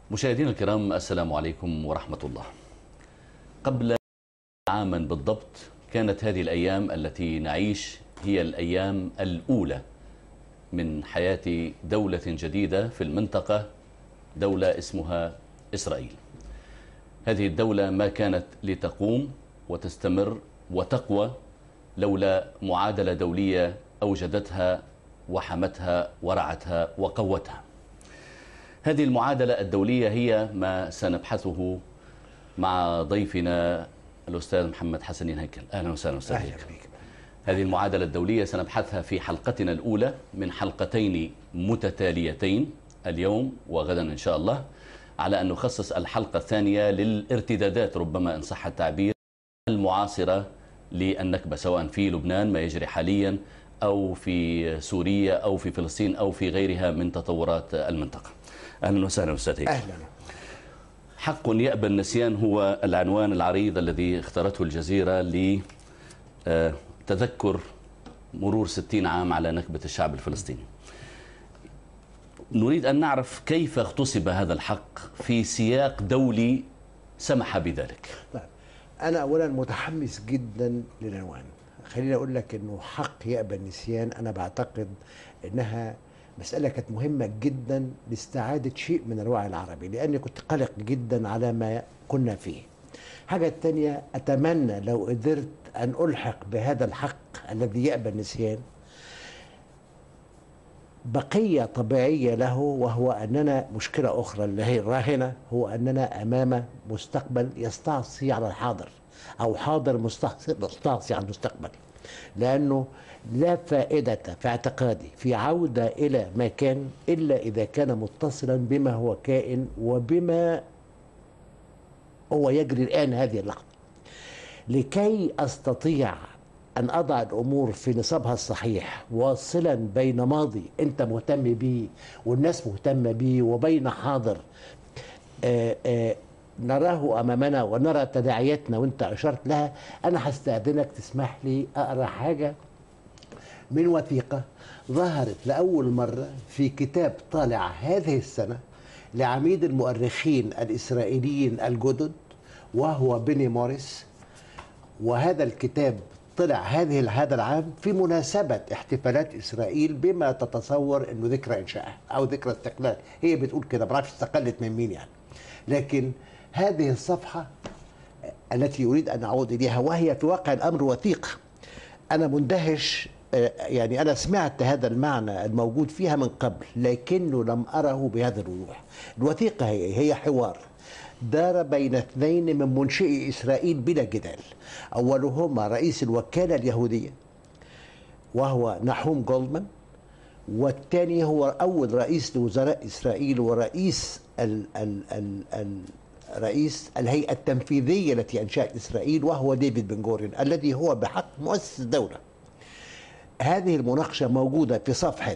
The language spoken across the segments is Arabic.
مشاهدينا الكرام، السلام عليكم ورحمة الله. قبل عاما بالضبط كانت هذه الأيام التي نعيش هي الأيام الأولى من حياة دولة جديدة في المنطقة، دولة اسمها إسرائيل. هذه الدولة ما كانت لتقوم وتستمر وتقوى لولا معادلة دولية أوجدتها وحمتها ورعتها وقوتها. هذه المعادلة الدولية هي ما سنبحثه مع ضيفنا الأستاذ محمد حسن ينهيكل. أهلا وسهلا أستاذ. هذه المعادلة الدولية سنبحثها في حلقتنا الأولى من حلقتين متتاليتين، اليوم وغدا إن شاء الله، على أن نخصص الحلقة الثانية للارتدادات، ربما إن صح التعبير، المعاصرة للنكبة، سواء في لبنان ما يجري حاليا أو في سوريا أو في فلسطين أو في غيرها من تطورات المنطقة. أهلا وسهلا أستاذ هيكل. أهلا. حق يأبى النسيان هو العنوان العريض الذي اختارته الجزيرة لتذكر مرور 60 عام على نكبة الشعب الفلسطيني. نريد أن نعرف كيف اغتصب هذا الحق في سياق دولي سمح بذلك. طيب، أنا أولا متحمس جدا للعنوان. خليني أقول لك أنه حق يأبى النسيان، أنا بعتقد أنها مسألة كانت مهمة جدا لاستعادة شيء من الوعي العربي، لأني كنت قلق جدا على ما كنا فيه. حاجة الثانية، أتمنى لو قدرت أن ألحق بهذا الحق الذي يأبى النسيان بقية طبيعية له، وهو أننا مشكلة أخرى اللي هي الراهنة، هو أننا أمام مستقبل يستعصي على الحاضر، أو حاضر مستعصي على المستقبل. لأنه لا فائدة في اعتقادي في عودة إلى ما كان إلا إذا كان متصلا بما هو كائن وبما هو يجري الآن هذه اللحظة. لكي أستطيع أن أضع الأمور في نصابها الصحيح، واصلا بين ماضي أنت مهتم به والناس مهتمة به وبين حاضر نراه أمامنا ونرى تداعياتنا وأنت أشرت لها، أنا هستأذنك تسمح لي أقرأ حاجة من وثيقة ظهرت لأول مرة في كتاب طالع هذه السنة لعميد المؤرخين الإسرائيليين الجدد، وهو بني موريس. وهذا الكتاب طلع هذا العام في مناسبة احتفالات إسرائيل بما تتصور أنه ذكرى إنشائها أو ذكرى استقلال. هي بتقول كده، ما بعرفش استقلت من مين يعني. لكن هذه الصفحة التي أريد أن أعود إليها، وهي في واقع الأمر وثيقة، أنا مندهش. يعني أنا سمعت هذا المعنى الموجود فيها من قبل، لكنه لم أره بهذا الوضوح. الوثيقة هي حوار دار بين اثنين من منشئي إسرائيل بلا جدال. أولهما رئيس الوكالة اليهودية وهو نحوم جولدمان، والثاني هو أول رئيس لوزراء إسرائيل ورئيس رئيس الهيئة التنفيذية التي أنشأت إسرائيل، وهو ديفيد بن غوريون الذي هو بحق مؤسس الدولة. هذه المناقشة موجودة في صفحة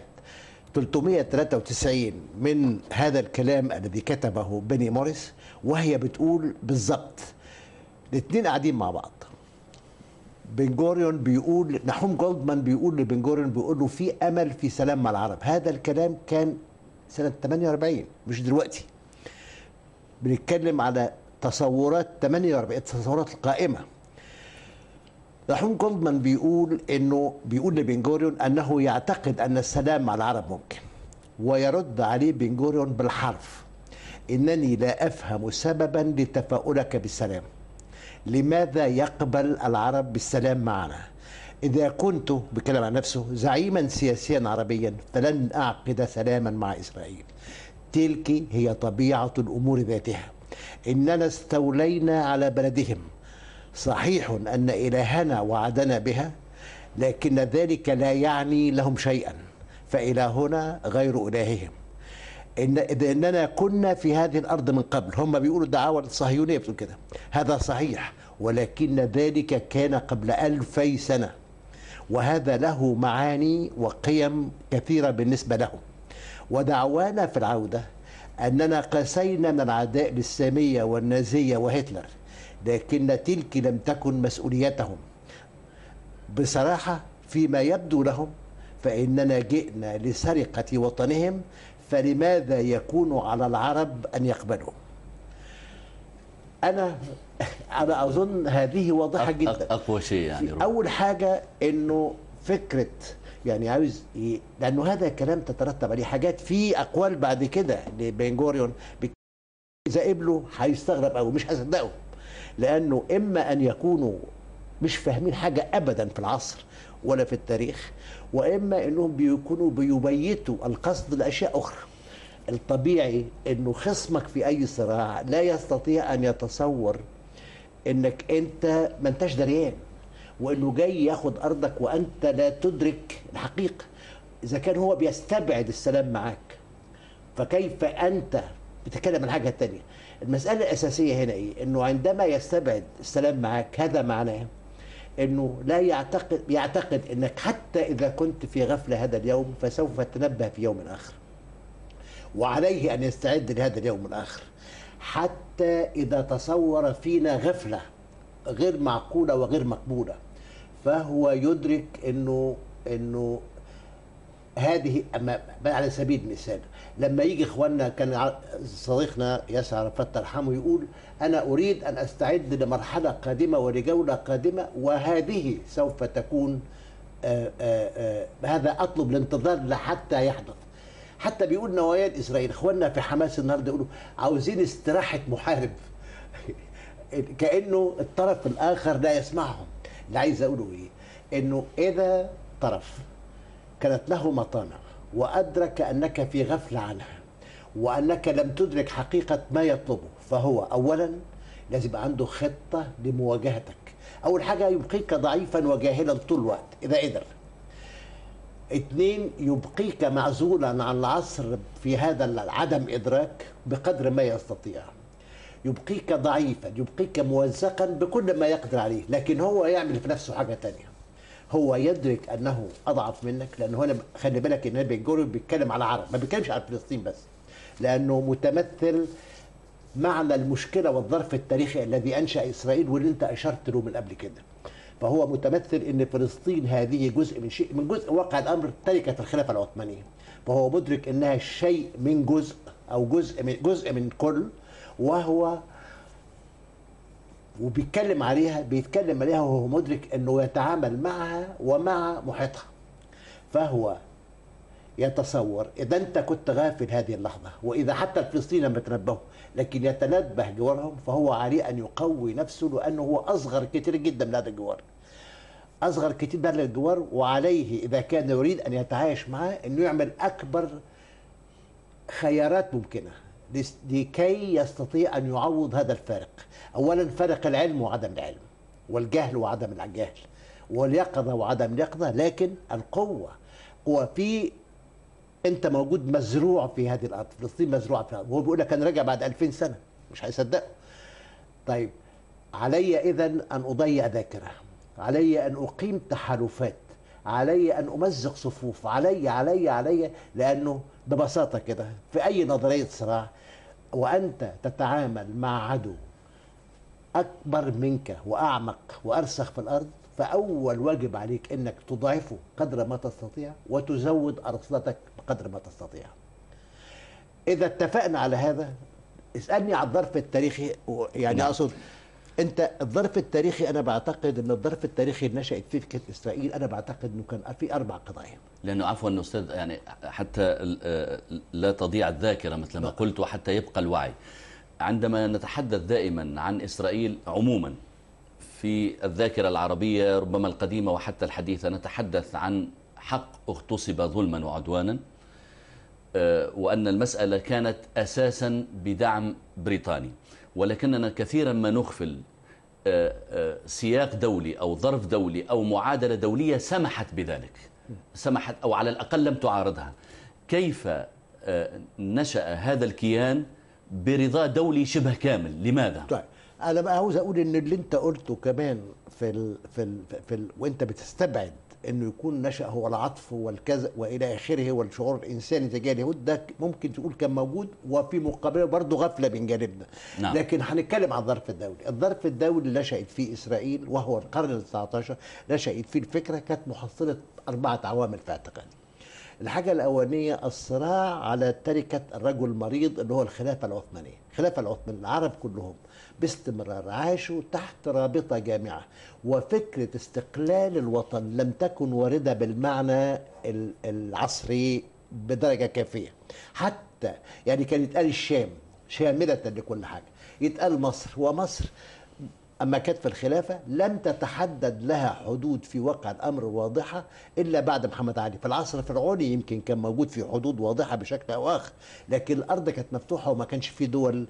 393 من هذا الكلام الذي كتبه بني موريس، وهي بتقول بالضبط، الاثنين قاعدين مع بعض. بن غوريون بيقول، نحوم جولدمان بيقول لبن غوريون، بيقول له في أمل في سلام مع العرب. هذا الكلام كان سنة 48 مش دلوقتي. بنتكلم على تصورات 48، التصورات القائمة. نحوم جولدمان بيقول لبن غوريون أنه يعتقد أن السلام مع العرب ممكن، ويرد عليه بن غوريون بالحرف: إنني لا أفهم سببا لتفاؤلك بالسلام. لماذا يقبل العرب بالسلام معنا؟ إذا كنت، بكلام عن نفسه، زعيما سياسيا عربيا فلن أعقد سلاما مع إسرائيل. تلك هي طبيعة الأمور ذاتها. إننا استولينا على بلدهم. صحيح أن إلهنا وعدنا بها، لكن ذلك لا يعني لهم شيئا، فإلهنا غير إلههم. إذا إننا كنا في هذه الأرض من قبل. هم بيقولوا الدعاوى الصهيونية بتقول كده، هذا صحيح، ولكن ذلك كان قبل 2000 سنة، وهذا له معاني وقيم كثيرة بالنسبة لهم. ودعوانا في العودة أننا قاسينا من العداء للسامية والنازية وهتلر، لكن تلك لم تكن مسؤوليتهم. بصراحة فيما يبدو لهم فإننا جئنا لسرقة وطنهم، فلماذا يكون على العرب أن يقبلوا؟ أنا أظن هذه واضحة جدا. أقوى شيء يعني أول حاجة إنه فكرة يعني عاوز لأنه هذا الكلام تترتب عليه حاجات في أقوال بعد كده لبن غوريون إذا قبلوا هيستغرب أوي، مش هيصدقوا، لأنه إما أن يكونوا مش فاهمين حاجة أبدا في العصر ولا في التاريخ، وإما أنهم بيكونوا بيبيتوا القصد لأشياء أخرى. الطبيعي أنه خصمك في أي صراع لا يستطيع أن يتصور أنك أنت ما أنتش دريان، وأنه جاي ياخد أرضك وأنت لا تدرك الحقيقة. إذا كان هو بيستبعد السلام معاك، فكيف أنت بتتكلم عن حاجة تانية؟ المسألة الأساسية هنا إيه؟ إنه عندما يستبعد السلام معك هذا معناه إنه لا يعتقد إنك حتى إذا كنت في غفلة هذا اليوم فسوف تنبه في يوم آخر، وعليه أن يستعد لهذا اليوم الآخر. حتى إذا تصور فينا غفلة غير معقولة وغير مقبولة، فهو يدرك إنه هذه على سبيل المثال لما يجي اخواننا، كان صديقنا ياسر عرفات الله يرحمه يقول انا اريد ان استعد لمرحله قادمه ولجوله قادمه، وهذه سوف تكون هذا اطلب الانتظار لحتى يحدث. حتى بيقول نوايا اسرائيل، اخواننا في حماس النهارده يقولوا عاوزين استراحه محارب كانه الطرف الاخر لا يسمعهم. اللي عايز اقوله ايه؟ انه اذا طرف كانت له مطامع وأدرك أنك في غفلة عنها وأنك لم تدرك حقيقة ما يطلبه، فهو أولا لازم يبقى عنده خطة لمواجهتك. أول حاجة يبقيك ضعيفا وجاهلا طول الوقت إذا قدر. اثنين، يبقيك معزولا عن العصر في هذا العدم إدراك بقدر ما يستطيع. يبقيك ضعيفا، يبقيك موثقا بكل ما يقدر عليه، لكن هو يعمل في نفسه حاجة تانية. هو يدرك انه اضعف منك، لانه هنا خلي بالك ان بن غوريون بيتكلم على العرب، ما بيتكلمش على فلسطين بس، لانه متمثل معنى المشكله والظرف التاريخي الذي انشا اسرائيل واللي انت اشرت له من قبل كده. فهو متمثل ان فلسطين هذه جزء من شيء، من جزء واقع الامر تركت الخلافه العثمانيه، فهو مدرك انها شيء من جزء او جزء من كل، وهو وبيتكلم عليها وهو مدرك انه يتعامل معها ومع محيطها. فهو يتصور اذا انت كنت غافل هذه اللحظه، واذا حتى الفلسطينيين لم يتنبهوا لكن يتنبه جوارهم، فهو عليه ان يقوي نفسه، لانه هو اصغر كثير جدا من هذا الجوار، اصغر كثير من هذا الجوار، وعليه اذا كان يريد ان يتعايش معه انه يعمل اكبر خيارات ممكنه لكي يستطيع ان يعوض هذا الفارق. اولا فارق العلم وعدم العلم، والجهل وعدم الجهل، واليقظه وعدم اليقظه، لكن القوه قوه في انت موجود مزروع في هذه الارض. فلسطين مزروعه في الارض، وهو بيقول لك انا راجع بعد 2000 سنه، مش هيصدقوا. طيب علي اذا ان اضيع ذاكره، علي ان اقيم تحالفات، علي ان امزق صفوف، علي لانه ببساطه كده في اي نظريه صراع وانت تتعامل مع عدو اكبر منك واعمق وارسخ في الارض، فاول واجب عليك انك تضعفه قدر ما تستطيع وتزود ارصدتك بقدر ما تستطيع. اذا اتفقنا على هذا، اسالني على الظرف التاريخي، يعني اقصد انت الظرف التاريخي، انا بعتقد ان الظرف التاريخي اللي نشأت فيه فكرة اسرائيل، انا بعتقد انه كان في 4 قضايا. لانه عفوا استاذ، يعني حتى لا تضيع الذاكره مثل ما قلت، وحتى يبقى الوعي. عندما نتحدث دائما عن اسرائيل عموما في الذاكره العربيه ربما القديمه وحتى الحديثه، نتحدث عن حق اغتصب ظلما وعدوانا، وان المساله كانت اساسا بدعم بريطاني، ولكننا كثيرا ما نغفل سياق دولي أو ظرف دولي أو معادلة دولية سمحت بذلك، سمحت أو على الأقل لم تعارضها. كيف نشأ هذا الكيان برضا دولي شبه كامل؟ لماذا؟ طيب أنا بقى عاوز أقول إن اللي أنت قلته كمان وأنت بتستبعد انه يكون نشأ هو العطف والكذا والى اخره والشعور الانساني تجاه اليهود، ده ممكن تقول كان موجود، وفي مقابله برضه غفله من جانبنا. نعم. لكن هنتكلم عن الظرف الدولي. الظرف الدولي اللي نشأت فيه اسرائيل وهو القرن ال19 نشأت فيه الفكره، كانت محصله 4 عوامل في اعتقادي. الحاجة الأولانية الصراع على تركة الرجل المريض اللي هو الخلافة العثمانية. الخلافة العثمانية العرب كلهم باستمرار عاشوا تحت رابطة جامعة، وفكرة استقلال الوطن لم تكن واردة بالمعنى العصري بدرجة كافية. حتى يعني كان يتقال الشام شاملة لكل حاجة، يتقال مصر، ومصر أما كانت في الخلافة لم تتحدد لها حدود في واقع الأمر واضحة إلا بعد محمد علي. في العصر الفرعوني يمكن كان موجود في حدود واضحة بشكل أو آخر، لكن الأرض كانت مفتوحة وما كانش في دول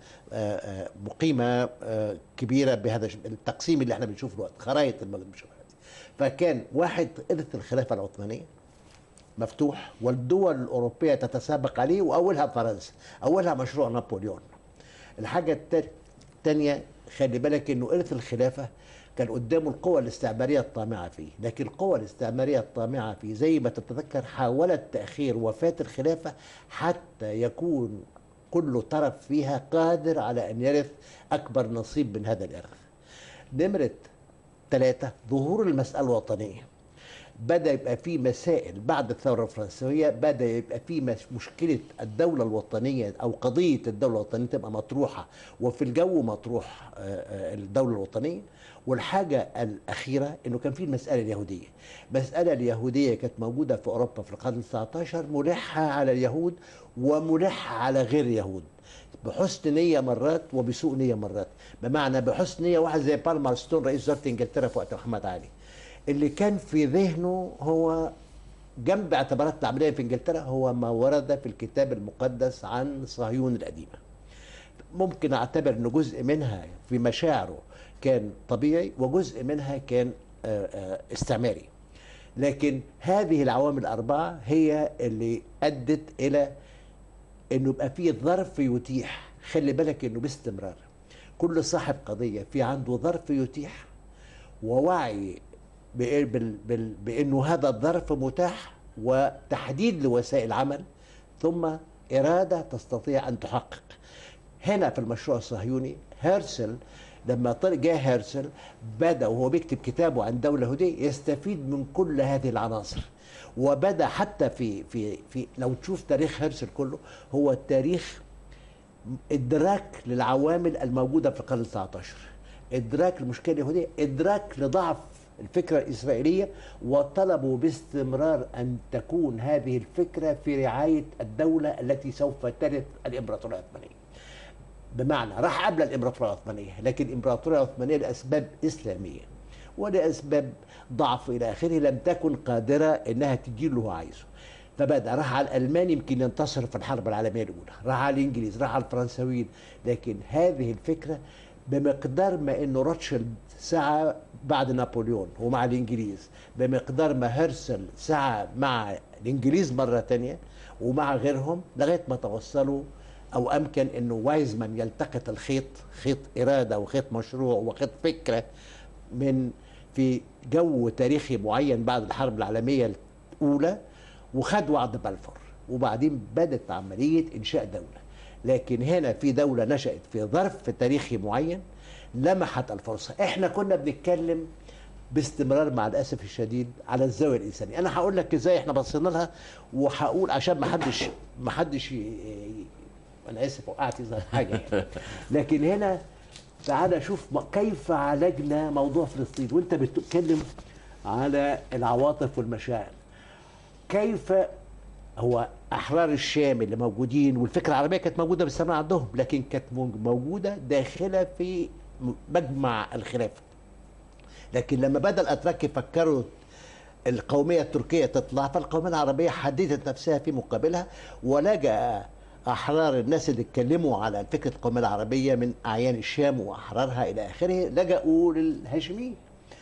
مقيمة كبيرة بهذا التقسيم اللي احنا بنشوفه دلوقتي، خرائط المغرب بنشوفها دلوقتي. فكان واحد إرث الخلافة العثمانية مفتوح، والدول الأوروبية تتسابق عليه، وأولها فرنسا، أولها مشروع نابليون. الحاجة الثانية خلي بالك انه إرث الخلافة كان قدامه القوى الاستعمارية الطامعة فيه، لكن القوى الاستعمارية الطامعة فيه زي ما تتذكر حاولت تأخير وفاة الخلافة حتى يكون كل طرف فيها قادر على أن يرث أكبر نصيب من هذا الإرث. نمرة 3 ظهور المسألة الوطنية. بدأ يبقى في مسائل بعد الثورة الفرنسوية، بدأ يبقى في مشكلة الدولة الوطنية أو قضية الدولة الوطنية تبقى مطروحة، وفي الجو مطروح الدولة الوطنية. والحاجة الأخيرة إنه كان في المسألة اليهودية. المسألة اليهودية كانت موجودة في أوروبا في القرن ال19، ملحة على اليهود وملحة على غير اليهود، بحسن نية مرات وبسوء نية مرات. بمعنى بحسن نية واحد زي بالمرستون رئيس وزراء إنجلترا في وقت محمد علي، اللي كان في ذهنه هو جنب اعتبارات العملية في انجلترا هو ما ورد في الكتاب المقدس عن صهيون القديمة. ممكن اعتبر انه جزء منها في مشاعره كان طبيعي، وجزء منها كان استعماري. لكن هذه العوامل الأربعة هي اللي أدت إلى انه يبقى فيه ظرف يتيح. خلي بالك انه باستمرار كل صاحب قضية في عنده ظرف يتيح ووعي بأنه هذا الظرف متاح، وتحديد لوسائل عمل، ثم إرادة تستطيع أن تحقق. هنا في المشروع الصهيوني هيرسل لما جاء هيرسل بدأ وهو بيكتب كتابه عن دولة يهودية يستفيد من كل هذه العناصر، وبدأ حتى في لو تشوف تاريخ هيرسل كله هو تاريخ إدراك للعوامل الموجودة في القرن ال19، إدراك المشكلة اليهودية، إدراك لضعف الفكرة الإسرائيلية، وطلبوا باستمرار أن تكون هذه الفكرة في رعاية الدولة التي سوف ترث الإمبراطورية العثمانية. بمعنى راح قبل الإمبراطورية العثمانية، لكن الإمبراطورية العثمانية لأسباب إسلامية ولأسباب ضعف إلى آخره لم تكن قادرة إنها تجيب له عايزه. فبدأ راح على الألمان يمكن ينتصر في الحرب العالمية الأولى، راح على الإنجليز، راح على الفرنساويين، لكن هذه الفكرة بمقدار ما انه روتشيلد سعى بعد نابليون ومع الانجليز، بمقدار ما هرسل سعى مع الانجليز مرة تانية ومع غيرهم، لغاية ما توصلوا او امكن انه وايزمان يلتقط الخيط، خيط ارادة وخيط مشروع وخيط فكرة من في جو تاريخي معين بعد الحرب العالمية الاولى، وخد وعد بلفور، وبعدين بدت عملية انشاء دولة. لكن هنا في دولة نشأت في ظرف تاريخي معين لمحت الفرصة. احنا كنا بنتكلم باستمرار مع الأسف الشديد على الزاوية الإنسانية. أنا هقول لك إزاي احنا بصينا لها، وهقول عشان ما حدش أنا آسف وقعت حاجة يعني. لكن هنا تعالى شوف كيف عالجنا موضوع فلسطين وأنت بتتكلم على العواطف والمشاعر. كيف هو أحرار الشام اللي موجودين، والفكرة العربية كانت موجودة باستمرار عندهم، لكن كانت موجودة داخلة في مجمع الخلافة. لكن لما بدأ الأتراك يفكروا القومية التركية تطلع، فالقومية العربية حددت نفسها في مقابلها، ولجأ أحرار الناس اللي اتكلموا على فكرة القومية العربية من أعيان الشام وأحرارها إلى آخره لجأوا للهاشميين.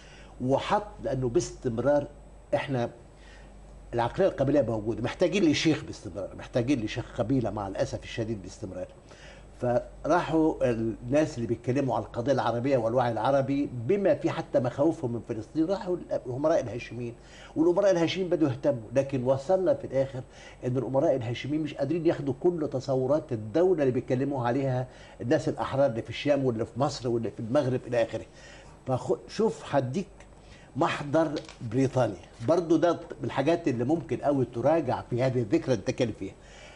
وحط لأنه باستمرار إحنا العقلية القبلية موجودة، محتاجين لشيخ باستمرار، محتاجين لشيخ قبيلة مع الأسف الشديد باستمرار. فراحوا الناس اللي بيتكلموا على القضية العربية والوعي العربي بما في حتى مخاوفهم من فلسطين، راحوا الأمراء الهاشميين، والأمراء الهاشميين بدوا يهتموا. لكن وصلنا في الآخر إن الأمراء الهاشميين مش قادرين ياخدوا كل تصورات الدولة اللي بيتكلموا عليها الناس الأحرار اللي في الشام واللي في مصر واللي في المغرب إلى آخره. فشوف هديك محضر بريطاني. برضو ده من الحاجات اللي ممكن قوي تراجع في هذه الذكرى اللي نتكلم فيها.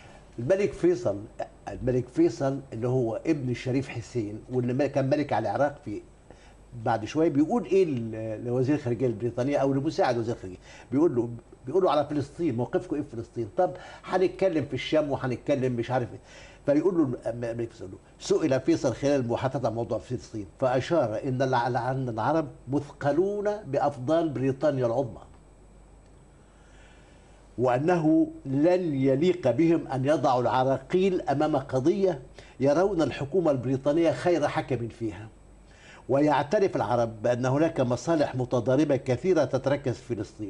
الملك فيصل اللي هو ابن الشريف حسين واللي كان ملك على العراق في بعد شويه، بيقول ايه لوزير الخارجيه البريطانيه او لمساعد وزير الخارجيه، بيقول له على فلسطين موقفكم ايه في فلسطين؟ طب هنتكلم في الشام وهنتكلم مش عارف ايه. فيقول له الملك فيصل، سئل فيصل خلال المحادثات عن موضوع فلسطين فاشار ان العرب مثقلون بافضال بريطانيا العظمى، وأنه لن يليق بهم أن يضعوا العراقيل أمام قضية يرون الحكومة البريطانية خير حكم فيها، ويعترف العرب بأن هناك مصالح متضاربة كثيرة تتركز في فلسطين،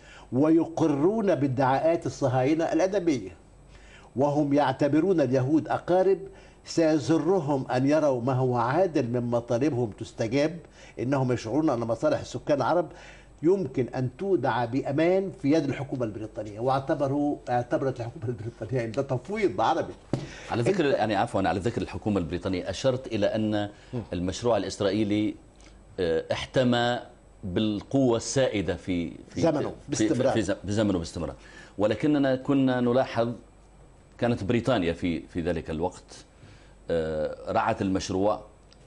ويقرون بادعاءات الصهاينة الأدبية، وهم يعتبرون اليهود أقارب سيزرهم أن يروا ما هو عادل من مطالبهم تستجاب، إنهم يشعرون أن مصالح السكان العرب يمكن أن تودع بأمان في يد الحكومة البريطانية. اعتبرت الحكومة البريطانية ده تفويض عربي. على ذكر يعني عفوا على ذكر الحكومة البريطانية، أشرت إلى أن المشروع الإسرائيلي احتمى بالقوة السائدة في زمنه باستمرار، في زمنه باستمرار، ولكننا كنا نلاحظ كانت بريطانيا في ذلك الوقت رعت المشروع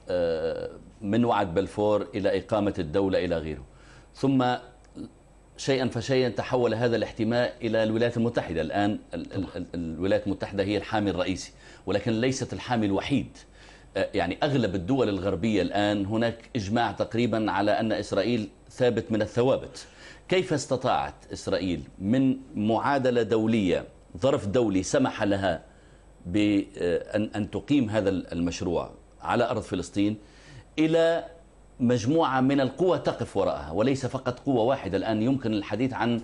من وعد بلفور إلى إقامة الدولة إلى غيره، ثم شيئا فشيئا تحول هذا الاحتماء إلى الولايات المتحدة. الآن الولايات المتحدة هي الحامي الرئيسي، ولكن ليست الحامي الوحيد. يعني أغلب الدول الغربية الآن هناك إجماع تقريبا على أن إسرائيل ثابت من الثوابت. كيف استطاعت إسرائيل من معادلة دولية، ظرف دولي سمح لها بأن تقيم هذا المشروع على أرض فلسطين، إلى مجموعة من القوى تقف وراءها، وليس فقط قوة واحدة؟ الآن يمكن الحديث عن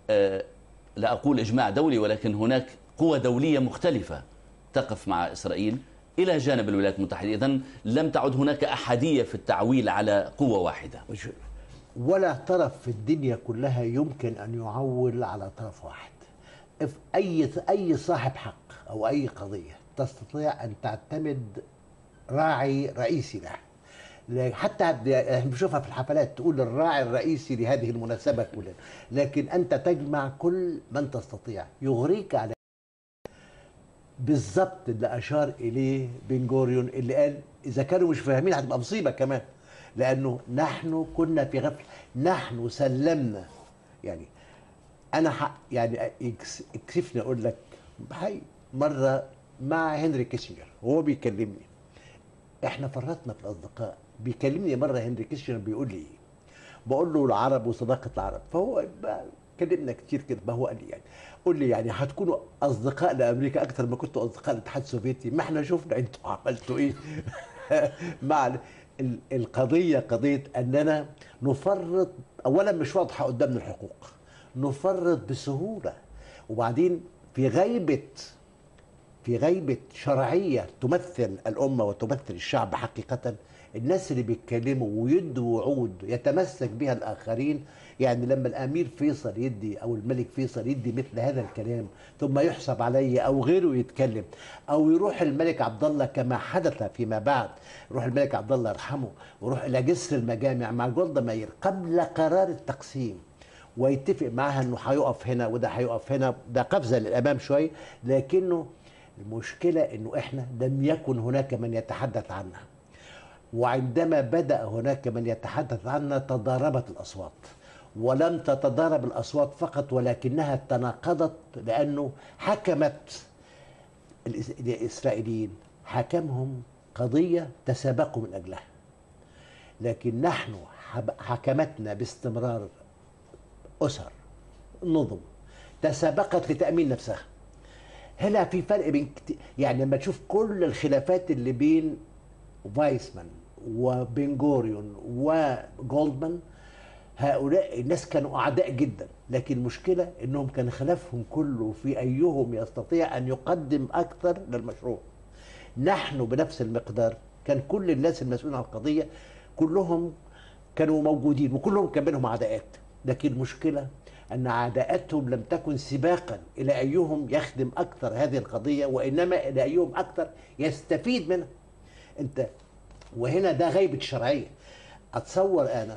لا أقول إجماع دولي، ولكن هناك قوى دولية مختلفة تقف مع إسرائيل إلى جانب الولايات المتحدة. إذن لم تعد هناك أحادية في التعويل على قوة واحدة. ولا طرف في الدنيا كلها يمكن أن يعول على طرف واحد. أي صاحب حق أو أي قضية تستطيع أن تعتمد راعي رئيسي لها. حتى بنشوفها في الحفلات تقول الراعي الرئيسي لهذه المناسبة كلها، لكن أنت تجمع كل من تستطيع يغريك على بالضبط اللي أشار إليه بن غوريون، اللي قال إذا كانوا مش فاهمين هتبقى مصيبة كمان، لأنه نحن كنا في غفلة، نحن سلمنا. يعني أنا يعني يكسفني أقول لك بحي مرة مع هنري كيسنجر وهو بيكلمني، احنا فرطنا في الاصدقاء. بيكلمني مره هنري كيسنجر بيقول لي ايه، بقول له العرب وصداقه العرب، فهو كلمنا كتير كده، ما هو قال لي يعني قول لي يعني هتكونوا اصدقاء لامريكا اكتر ما كنتوا اصدقاء للاتحاد السوفيتي؟ ما احنا شفنا انتوا عملتوا ايه. مع القضيه قضيه اننا نفرط، اولا مش واضحه قدامنا الحقوق، نفرط بسهوله، وبعدين في غيبة شرعية تمثل الأمة وتمثل الشعب حقيقة. الناس اللي بيتكلموا ويدوا وعود يتمسك بها الآخرين، يعني لما الأمير فيصل يدي أو الملك فيصل يدي مثل هذا الكلام ثم يحسب عليه أو غيره يتكلم، أو يروح الملك عبد الله كما حدث فيما بعد، يروح الملك عبد الله يرحمه ويروح إلى جسر المجامع مع جولدا مائير قبل قرار التقسيم ويتفق معها إنه هيقف هنا وده هيقف هنا، ده قفزة للأمام شوية، لكنه المشكلة إنه إحنا لم يكن هناك من يتحدث عنها، وعندما بدأ هناك من يتحدث عنها تضاربت الأصوات، ولم تتضارب الأصوات فقط ولكنها تناقضت، لأنه حكمت الإسرائيليين حكمهم قضية تسابقوا من أجلها، لكن نحن حكمتنا باستمرار أسر نظم تسابقت لتأمين نفسها. هنا في فرق بين يعني لما تشوف كل الخلافات اللي بين فايسمان وبن غوريون وجولدمان، هؤلاء الناس كانوا أعداء جدا، لكن المشكلة إنهم كان خلافهم كله في أيهم يستطيع أن يقدم أكثر للمشروع. نحن بنفس المقدار كان كل الناس المسؤولين عن القضية كلهم كانوا موجودين وكلهم كان بينهم عداءات، لكن المشكلة أن عداءاتهم لم تكن سباقا إلى أيهم يخدم أكثر هذه القضية، وإنما إلى أيهم أكثر يستفيد منها. أنت وهنا ده غيبة شرعية. أتصور أنا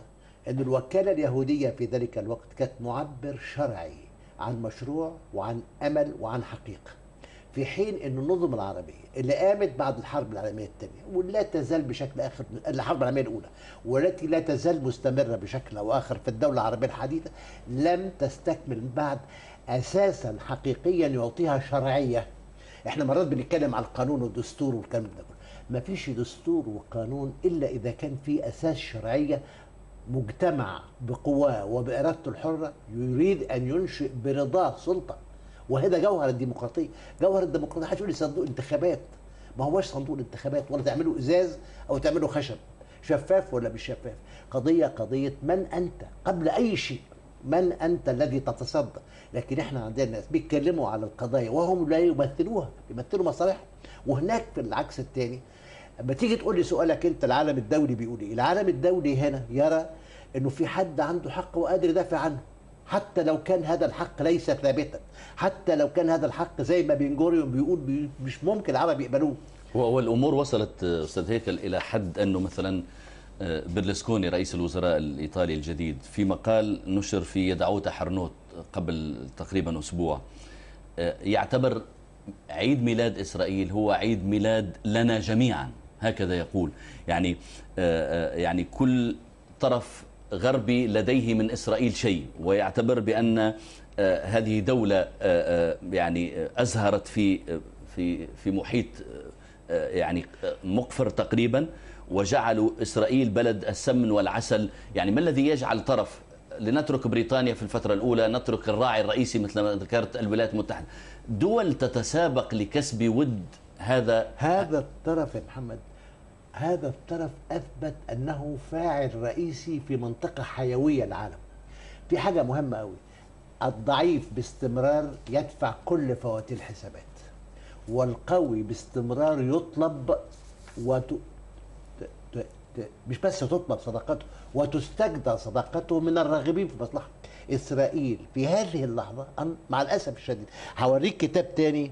أن الوكالة اليهودية في ذلك الوقت كانت معبر شرعي عن مشروع وعن أمل وعن حقيقة، في حين أن النظم العربية اللي قامت بعد الحرب العالمية الثانية ولا تزال بشكل آخر الحرب العالمية الأولى، والتي لا تزال مستمرة بشكل أو آخر في الدولة العربية الحديثة، لم تستكمل بعد أساسا حقيقيا يعطيها شرعية. احنا مرات بنتكلم على القانون والدستور والكلام ده كله، ما فيش دستور وقانون إلا إذا كان في أساس شرعية. مجتمع بقواه وبإرادته الحرة يريد أن ينشئ برضاه سلطة، وهذا جوهر الديمقراطية. جوهر الديمقراطية هتقول لي صندوق انتخابات، ما هوش صندوق الانتخابات، ولا تعمله إزاز أو تعمله خشب، شفاف ولا مش شفاف. قضية من أنت قبل أي شيء، من أنت الذي تتصدى. لكن احنا عندنا ناس بيتكلموا على القضايا وهم لا يمثلوها، يمثلوا مصالحهم. وهناك في العكس الثاني، اما تيجي تقول لي سؤالك انت العالم الدولي بيقول ايه؟ العالم الدولي هنا يرى انه في حد عنده حق وقادر يدافع عنه، حتى لو كان هذا الحق ليس ثابتا، حتى لو كان هذا الحق زي ما بن غوريون بيقول مش ممكن العرب يقبلوه. والامور وصلت استاذ هيكل الى حد انه مثلا برلسكوني رئيس الوزراء الايطالي الجديد في مقال نشر في يدعوته حرنوت قبل تقريبا اسبوع يعتبر عيد ميلاد اسرائيل هو عيد ميلاد لنا جميعا، هكذا يقول. يعني كل طرف غربي لديه من اسرائيل شيء، ويعتبر بان هذه دولة يعني ازهرت في محيط يعني مقفر تقريبا، وجعلوا إسرائيل بلد السمن والعسل. يعني ما الذي يجعل طرف، لنترك بريطانيا في الفترة الأولى، نترك الراعي الرئيسي مثل ما ذكرت الولايات المتحدة، دول تتسابق لكسب ود هذا الطرف يا محمد، هذا الطرف أثبت أنه فاعل رئيسي في منطقة حيوية العالم. في حاجة مهمة قوي، الضعيف باستمرار يدفع كل فواتير الحسابات، والقوي باستمرار يطلب مش بس تطلب صداقته، وتستجدى صداقته من الراغبين في مصلحته. إسرائيل في هذه اللحظة مع الأسف الشديد، هوريك كتاب تاني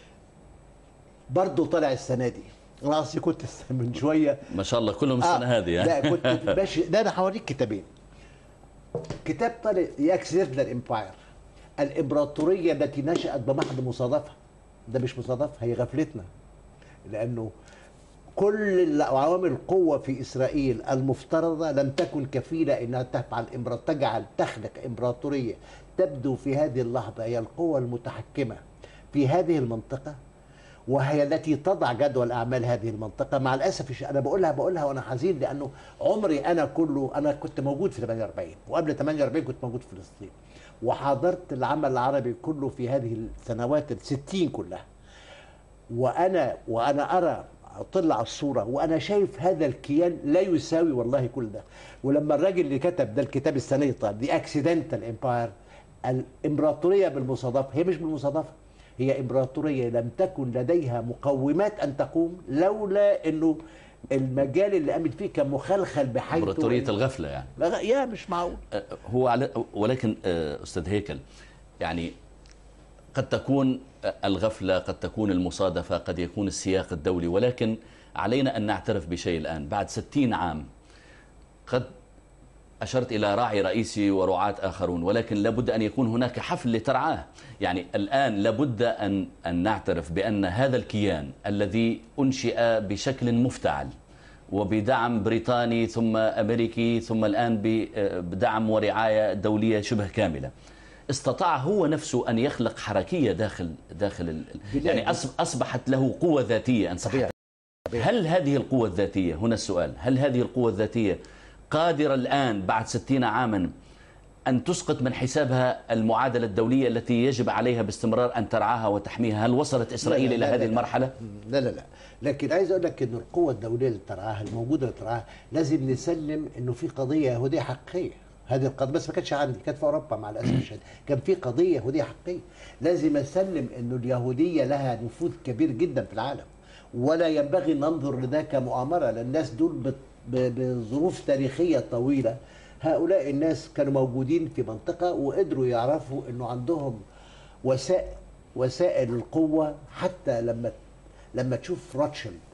برضه طلع السنة دي، أنا أصلي كنت من شوية ما شاء الله كلهم السنة هذه يعني. لا كنت ماشي، ده أنا هوريك كتابين. كتاب طالع ياكسيرلر امباير، الإمبراطورية التي نشأت بمحض مصادفة. ده مش مصادفة، هي غفلتنا، لأنه كل عوامل القوة في إسرائيل المفترضة لم تكن كفيلة أنها تخلق إمبراطورية تبدو في هذه اللحظة هي القوة المتحكمة في هذه المنطقة، وهي التي تضع جدول أعمال هذه المنطقة. مع الأسف أنا بقولها وأنا حزين، لأنه عمري أنا كله، أنا كنت موجود في 48، وقبل 48 كنت موجود في فلسطين، وحضرت العمل العربي كله في هذه السنوات ال60 كلها، وأنا أرى طلع الصورة وأنا شايف هذا الكيان لا يساوي والله كل ده. ولما الراجل اللي كتب ده الكتاب السنة دي طالع دي اكسيدنتال امباير، الامبراطورية بالمصادفة، هي مش بالمصادفة، هي امبراطورية لم تكن لديها مقومات أن تقوم لولا أنه المجال اللي قامت فيه كان مخلخل بحيث امبراطورية الغفلة يعني. لا يا مش معقول. ولكن أستاذ هيكل، يعني قد تكون الغفلة، قد تكون المصادفة، قد يكون السياق الدولي، ولكن علينا أن نعترف بشيء الآن بعد 60 عام. قد أشرت إلى راعي رئيسي ورعاة آخرون، ولكن لابد أن يكون هناك حفل لترعاه. يعني الآن لابد أن نعترف بأن هذا الكيان الذي أنشئ بشكل مفتعل وبدعم بريطاني ثم أمريكي ثم الآن بدعم ورعاية دولية شبه كاملة، استطاع هو نفسه أن يخلق حركية داخل يعني أصبحت له قوة ذاتية. هل هذه القوة الذاتية، هنا السؤال، هل هذه القوة الذاتية قادرة الآن بعد 60 عاما أن تسقط من حسابها المعادلة الدولية التي يجب عليها باستمرار أن ترعاها وتحميها؟ هل وصلت إسرائيل إلى هذه المرحلة؟ لا، لكن عايز أقول لك أن القوة الدولية اللي ترعاها، الموجودة اللي ترعاها، لازم نسلم أنه في قضية يهودية حقيقية. هذه القضية بس ما كانتش عندي، كانت في أوروبا مع الأسف الشديد، كان في قضية يهودية حقيقية. لازم أسلم أنه اليهودية لها نفوذ كبير جدا في العالم، ولا ينبغي أن ننظر لذا كمؤامرة، لأن الناس دول بظروف تاريخية طويلة، هؤلاء الناس كانوا موجودين في منطقة وقدروا يعرفوا أنه عندهم وسائل القوة. حتى لما تشوف روتشيلد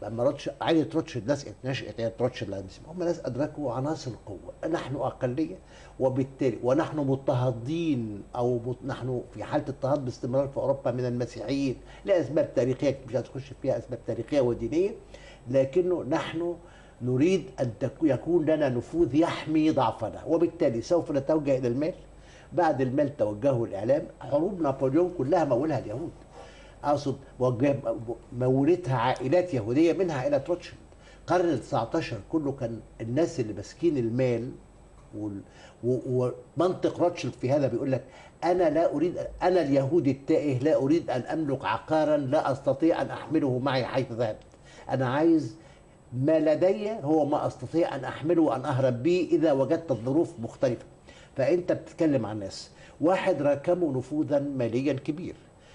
لما عائله روتشيلد نشأت عائله روتشيلد، هم ناس ادركوا عناصر القوه، نحن اقليه وبالتالي ونحن مضطهدين نحن في حاله اضطهاد باستمرار في اوروبا من المسيحيين لاسباب تاريخيه مش هتخش فيها، اسباب تاريخيه ودينيه، لكنه نحن نريد ان يكون لنا نفوذ يحمي ضعفنا، وبالتالي سوف نتوجه الى المال. بعد المال توجهوا الاعلام. حروب نابليون كلها مولها اليهود، اقصد مولتها عائلات يهوديه منها عائله روتشيلد. القرن ال19 كله كان الناس اللي ماسكين المال ومنطق روتشيلد في هذا بيقول لك انا لا اريد، انا اليهودي التائه لا اريد ان املك عقارا لا استطيع ان احمله معي حيث ذهبت، انا عايز ما لدي هو ما استطيع ان احمله وان اهرب به اذا وجدت الظروف مختلفه. فانت بتتكلم عن ناس واحد راكموا نفوذا ماليا كبير،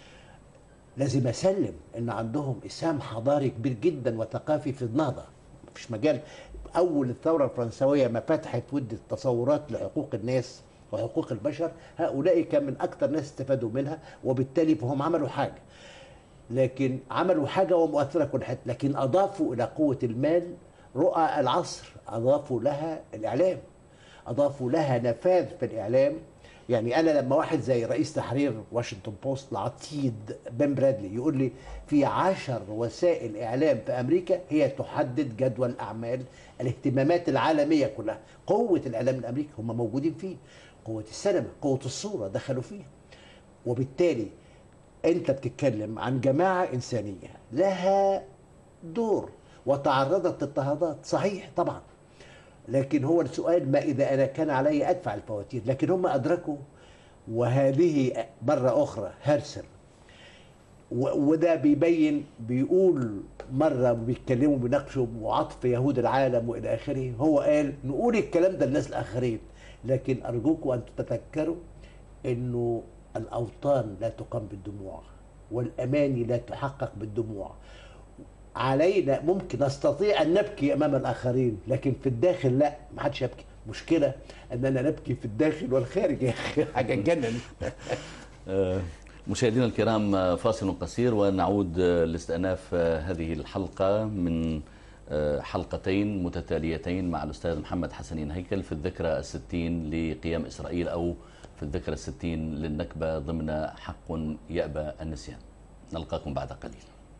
لازم اسلم ان عندهم اسهام حضاري كبير جدا وثقافي في النهضه. مفيش مجال. اول الثوره الفرنسويه ما فتحت ود التصورات لحقوق الناس وحقوق البشر، هؤلاء كان من اكثر ناس استفادوا منها، وبالتالي فهم عملوا حاجه، لكن عملوا حاجه ومؤثره كل حته، لكن اضافوا الى قوه المال رؤى العصر، اضافوا لها الاعلام، اضافوا لها نفاذ في الاعلام. يعني انا لما واحد زي رئيس تحرير واشنطن بوست العتيد بن برادلي يقول لي في 10 وسائل اعلام في امريكا هي تحدد جدول الاعمال الاهتمامات العالميه كلها، قوه الاعلام الامريكي هم موجودين فيه، قوه السينما، قوه الصوره دخلوا فيها. وبالتالي انت بتتكلم عن جماعه انسانيه لها دور وتعرضت لاضطهادات، صحيح طبعا، لكن هو السؤال ما إذا أنا كان علي أدفع الفواتير، لكن هم أدركوا. وهذه مرة أخرى هرسل، وده بيبين، بيقول مرة بيتكلموا بيناقشوا وعطف يهود العالم وإلى آخره، هو قال نقول الكلام ده للناس الآخرين، لكن أرجوكم أن تتذكروا إنه الأوطان لا تقام بالدموع والأماني لا تحقق بالدموع. علينا ممكن نستطيع ان نبكي امام الاخرين، لكن في الداخل لا، ما حدش يبكي. مشكله اننا نبكي في الداخل والخارج، يا اخي حاجه تجنن. مشاهدينا الكرام، فاصل قصير ونعود لاستئناف هذه الحلقه من حلقتين متتاليتين مع الاستاذ محمد حسنين هيكل في الذكرى ال60 لقيام اسرائيل، او في الذكرى ال60 للنكبه ضمن حق يأبى النسيان. نلقاكم بعد قليل.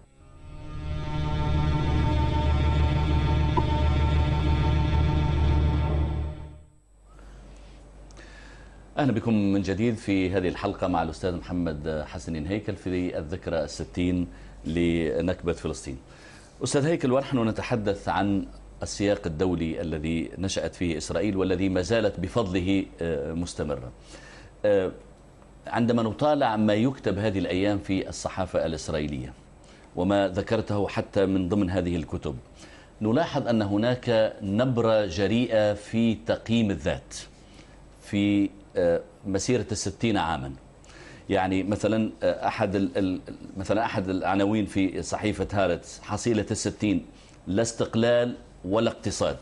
أهلا بكم من جديد في هذه الحلقة مع الأستاذ محمد حسنين هيكل في الذكرى ال60 لنكبة فلسطين. أستاذ هيكل، ونحن نتحدث عن السياق الدولي الذي نشأت فيه إسرائيل والذي ما زالت بفضله مستمرة، عندما نطالع ما يكتب هذه الأيام في الصحافة الإسرائيلية وما ذكرته حتى من ضمن هذه الكتب، نلاحظ أن هناك نبرة جريئة في تقييم الذات في مسيرة ال60 عاما. يعني مثلا أحد العناوين في صحيفة هارتز: حصيلة ال60 لا استقلال ولا اقتصاد.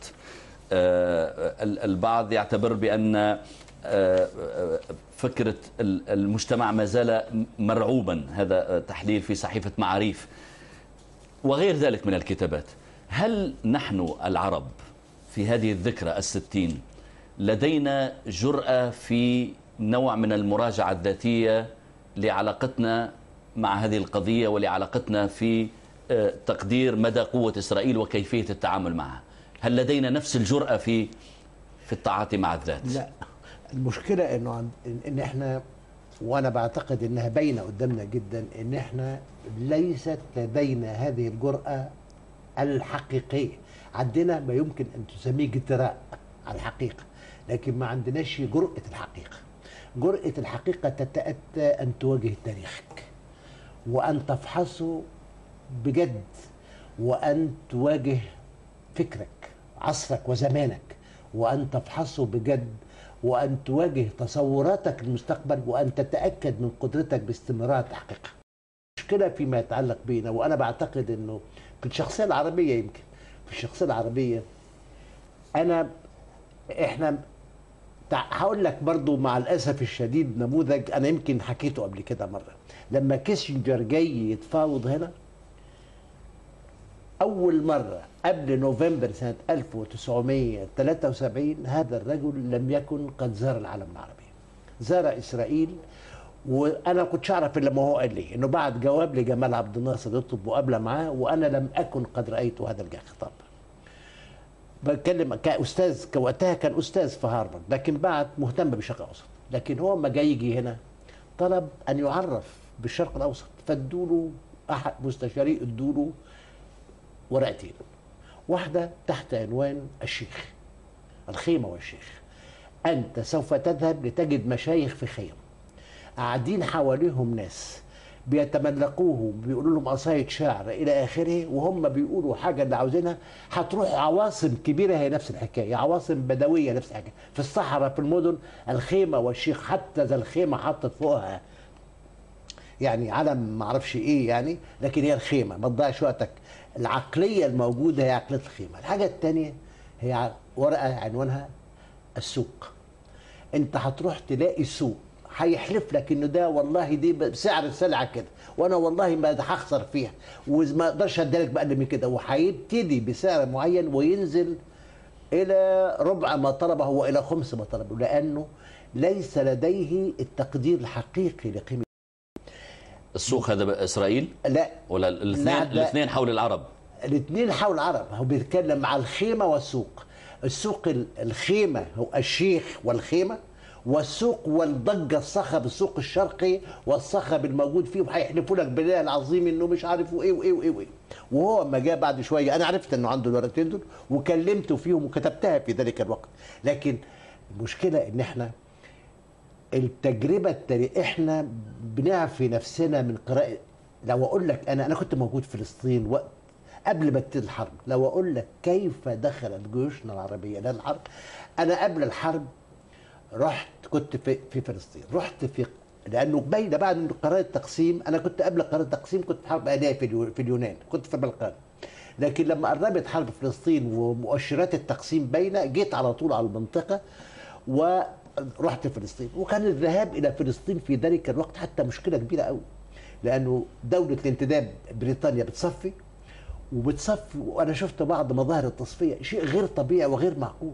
البعض يعتبر بأن فكرة المجتمع ما زال مرعوبا، هذا تحليل في صحيفة معاريف وغير ذلك من الكتابات. هل نحن العرب في هذه الذكرى ال60 لدينا جرأة في نوع من المراجعة الذاتية لعلاقتنا مع هذه القضية ولعلاقتنا في تقدير مدى قوة إسرائيل وكيفية التعامل معها؟ هل لدينا نفس الجرأة في التعاطي مع الذات؟ لا، المشكلة إن إحنا، وأنا بعتقد إنها باينة قدامنا جدا، إن إحنا ليست لدينا هذه الجرأة الحقيقية. عندنا ما يمكن أن تسميه جراء على الحقيقة، لكن ما عندناش جرأة الحقيقة. جرأة الحقيقة تتأتى أن تواجه تاريخك وأن تفحصه بجد، وأن تواجه فكرك، عصرك وزمانك، وأن تفحصه بجد، وأن تواجه تصوراتك للمستقبل، وأن تتأكد من قدرتك باستمرار تحقيقها. مشكلة فيما يتعلق بينا، وأنا بعتقد أنه في الشخصية العربية، يمكن في الشخصية العربية احنا هقول لك برضو مع الاسف الشديد نموذج انا يمكن حكيته قبل كده مره. لما كيسنجر جاي يتفاوض هنا، أول مرة قبل نوفمبر سنة 1973 هذا الرجل لم يكن قد زار العالم العربي، زار إسرائيل. وأنا كنتش أعرف إلا ما هو قال لي إنه بعد جواب لجمال عبد الناصر يطلب مقابلة معاه، وأنا لم أكن قد رأيت هذا الخطاب. بتكلم كأستاذ، وقتها كان أستاذ في هارفارد، لكن بعد مهتم بالشرق الأوسط. لكن هو ما جاي يجي هنا طلب أن يعرف بالشرق الأوسط، فادوا له أحد مستشاري ادوا له ورقتين، واحدة تحت عنوان الشيخ، الخيمة والشيخ. أنت سوف تذهب لتجد مشايخ في خيم قاعدين حواليهم ناس بيتملقوه، بيقولوا لهم قصايد شعر الى اخره، وهم بيقولوا حاجه اللي عاوزينها. هتروح عواصم كبيره هي نفس الحكايه، عواصم بدويه نفس الحكايه، في الصحراء في المدن الخيمه والشيخ. حتى ذا الخيمه حطت فوقها يعني علم ما اعرفش ايه يعني، لكن هي الخيمه، ما تضيعش وقتك. العقليه الموجوده هي عقليه الخيمه. الحاجه الثانيه هي ورقه عنوانها السوق. انت هتروح تلاقي سوق هيحلف لك انه ده والله دي بسعر السلعه كده، وانا والله ما هخسر فيها وما اقدرش اديلك بقل من كده، وهيبتدي بسعر معين وينزل الى ربع ما طلبه والى خمس ما طلبه، لانه ليس لديه التقدير الحقيقي لقيمه السوق. هذا اسرائيل؟ لا، ولا الاثنين حول العرب؟ الاثنين حول العرب. هو بيتكلم على الخيمه والسوق. السوق الخيمه هو الشيخ والخيمه، والسوق والضجه الصخب، السوق الشرقي والصخب الموجود فيه، وهيحلفوا لك بالله العظيم انه مش عارف ايه وايه وايه وايه. وهو اما جاء بعد شويه انا عرفت انه عنده الورقتين دول وكلمته فيهم وكتبتها في ذلك الوقت. لكن المشكله ان احنا التجربه التاريخيه احنا بنعفي نفسنا من قراءه. لو اقول لك انا كنت موجود في فلسطين وقت قبل ما تبتدي الحرب، لو اقول لك كيف دخلت جيوشنا العربيه الى الحرب. انا قبل الحرب رحت، كنت في فلسطين، رحت في، لانه باينه بعد قرار التقسيم. انا كنت قبل قرار التقسيم كنت في حرب اهليه في اليونان، كنت في البلقان. لكن لما قربت حرب فلسطين ومؤشرات التقسيم باينه، جيت على طول على المنطقه ورحت فلسطين. وكان الذهاب الى فلسطين في ذلك الوقت حتى مشكله كبيره قوي، لانه دوله الانتداب بريطانيا بتصفي وبتصفي، وانا شفت بعض مظاهر التصفيه شيء غير طبيعي وغير معقول.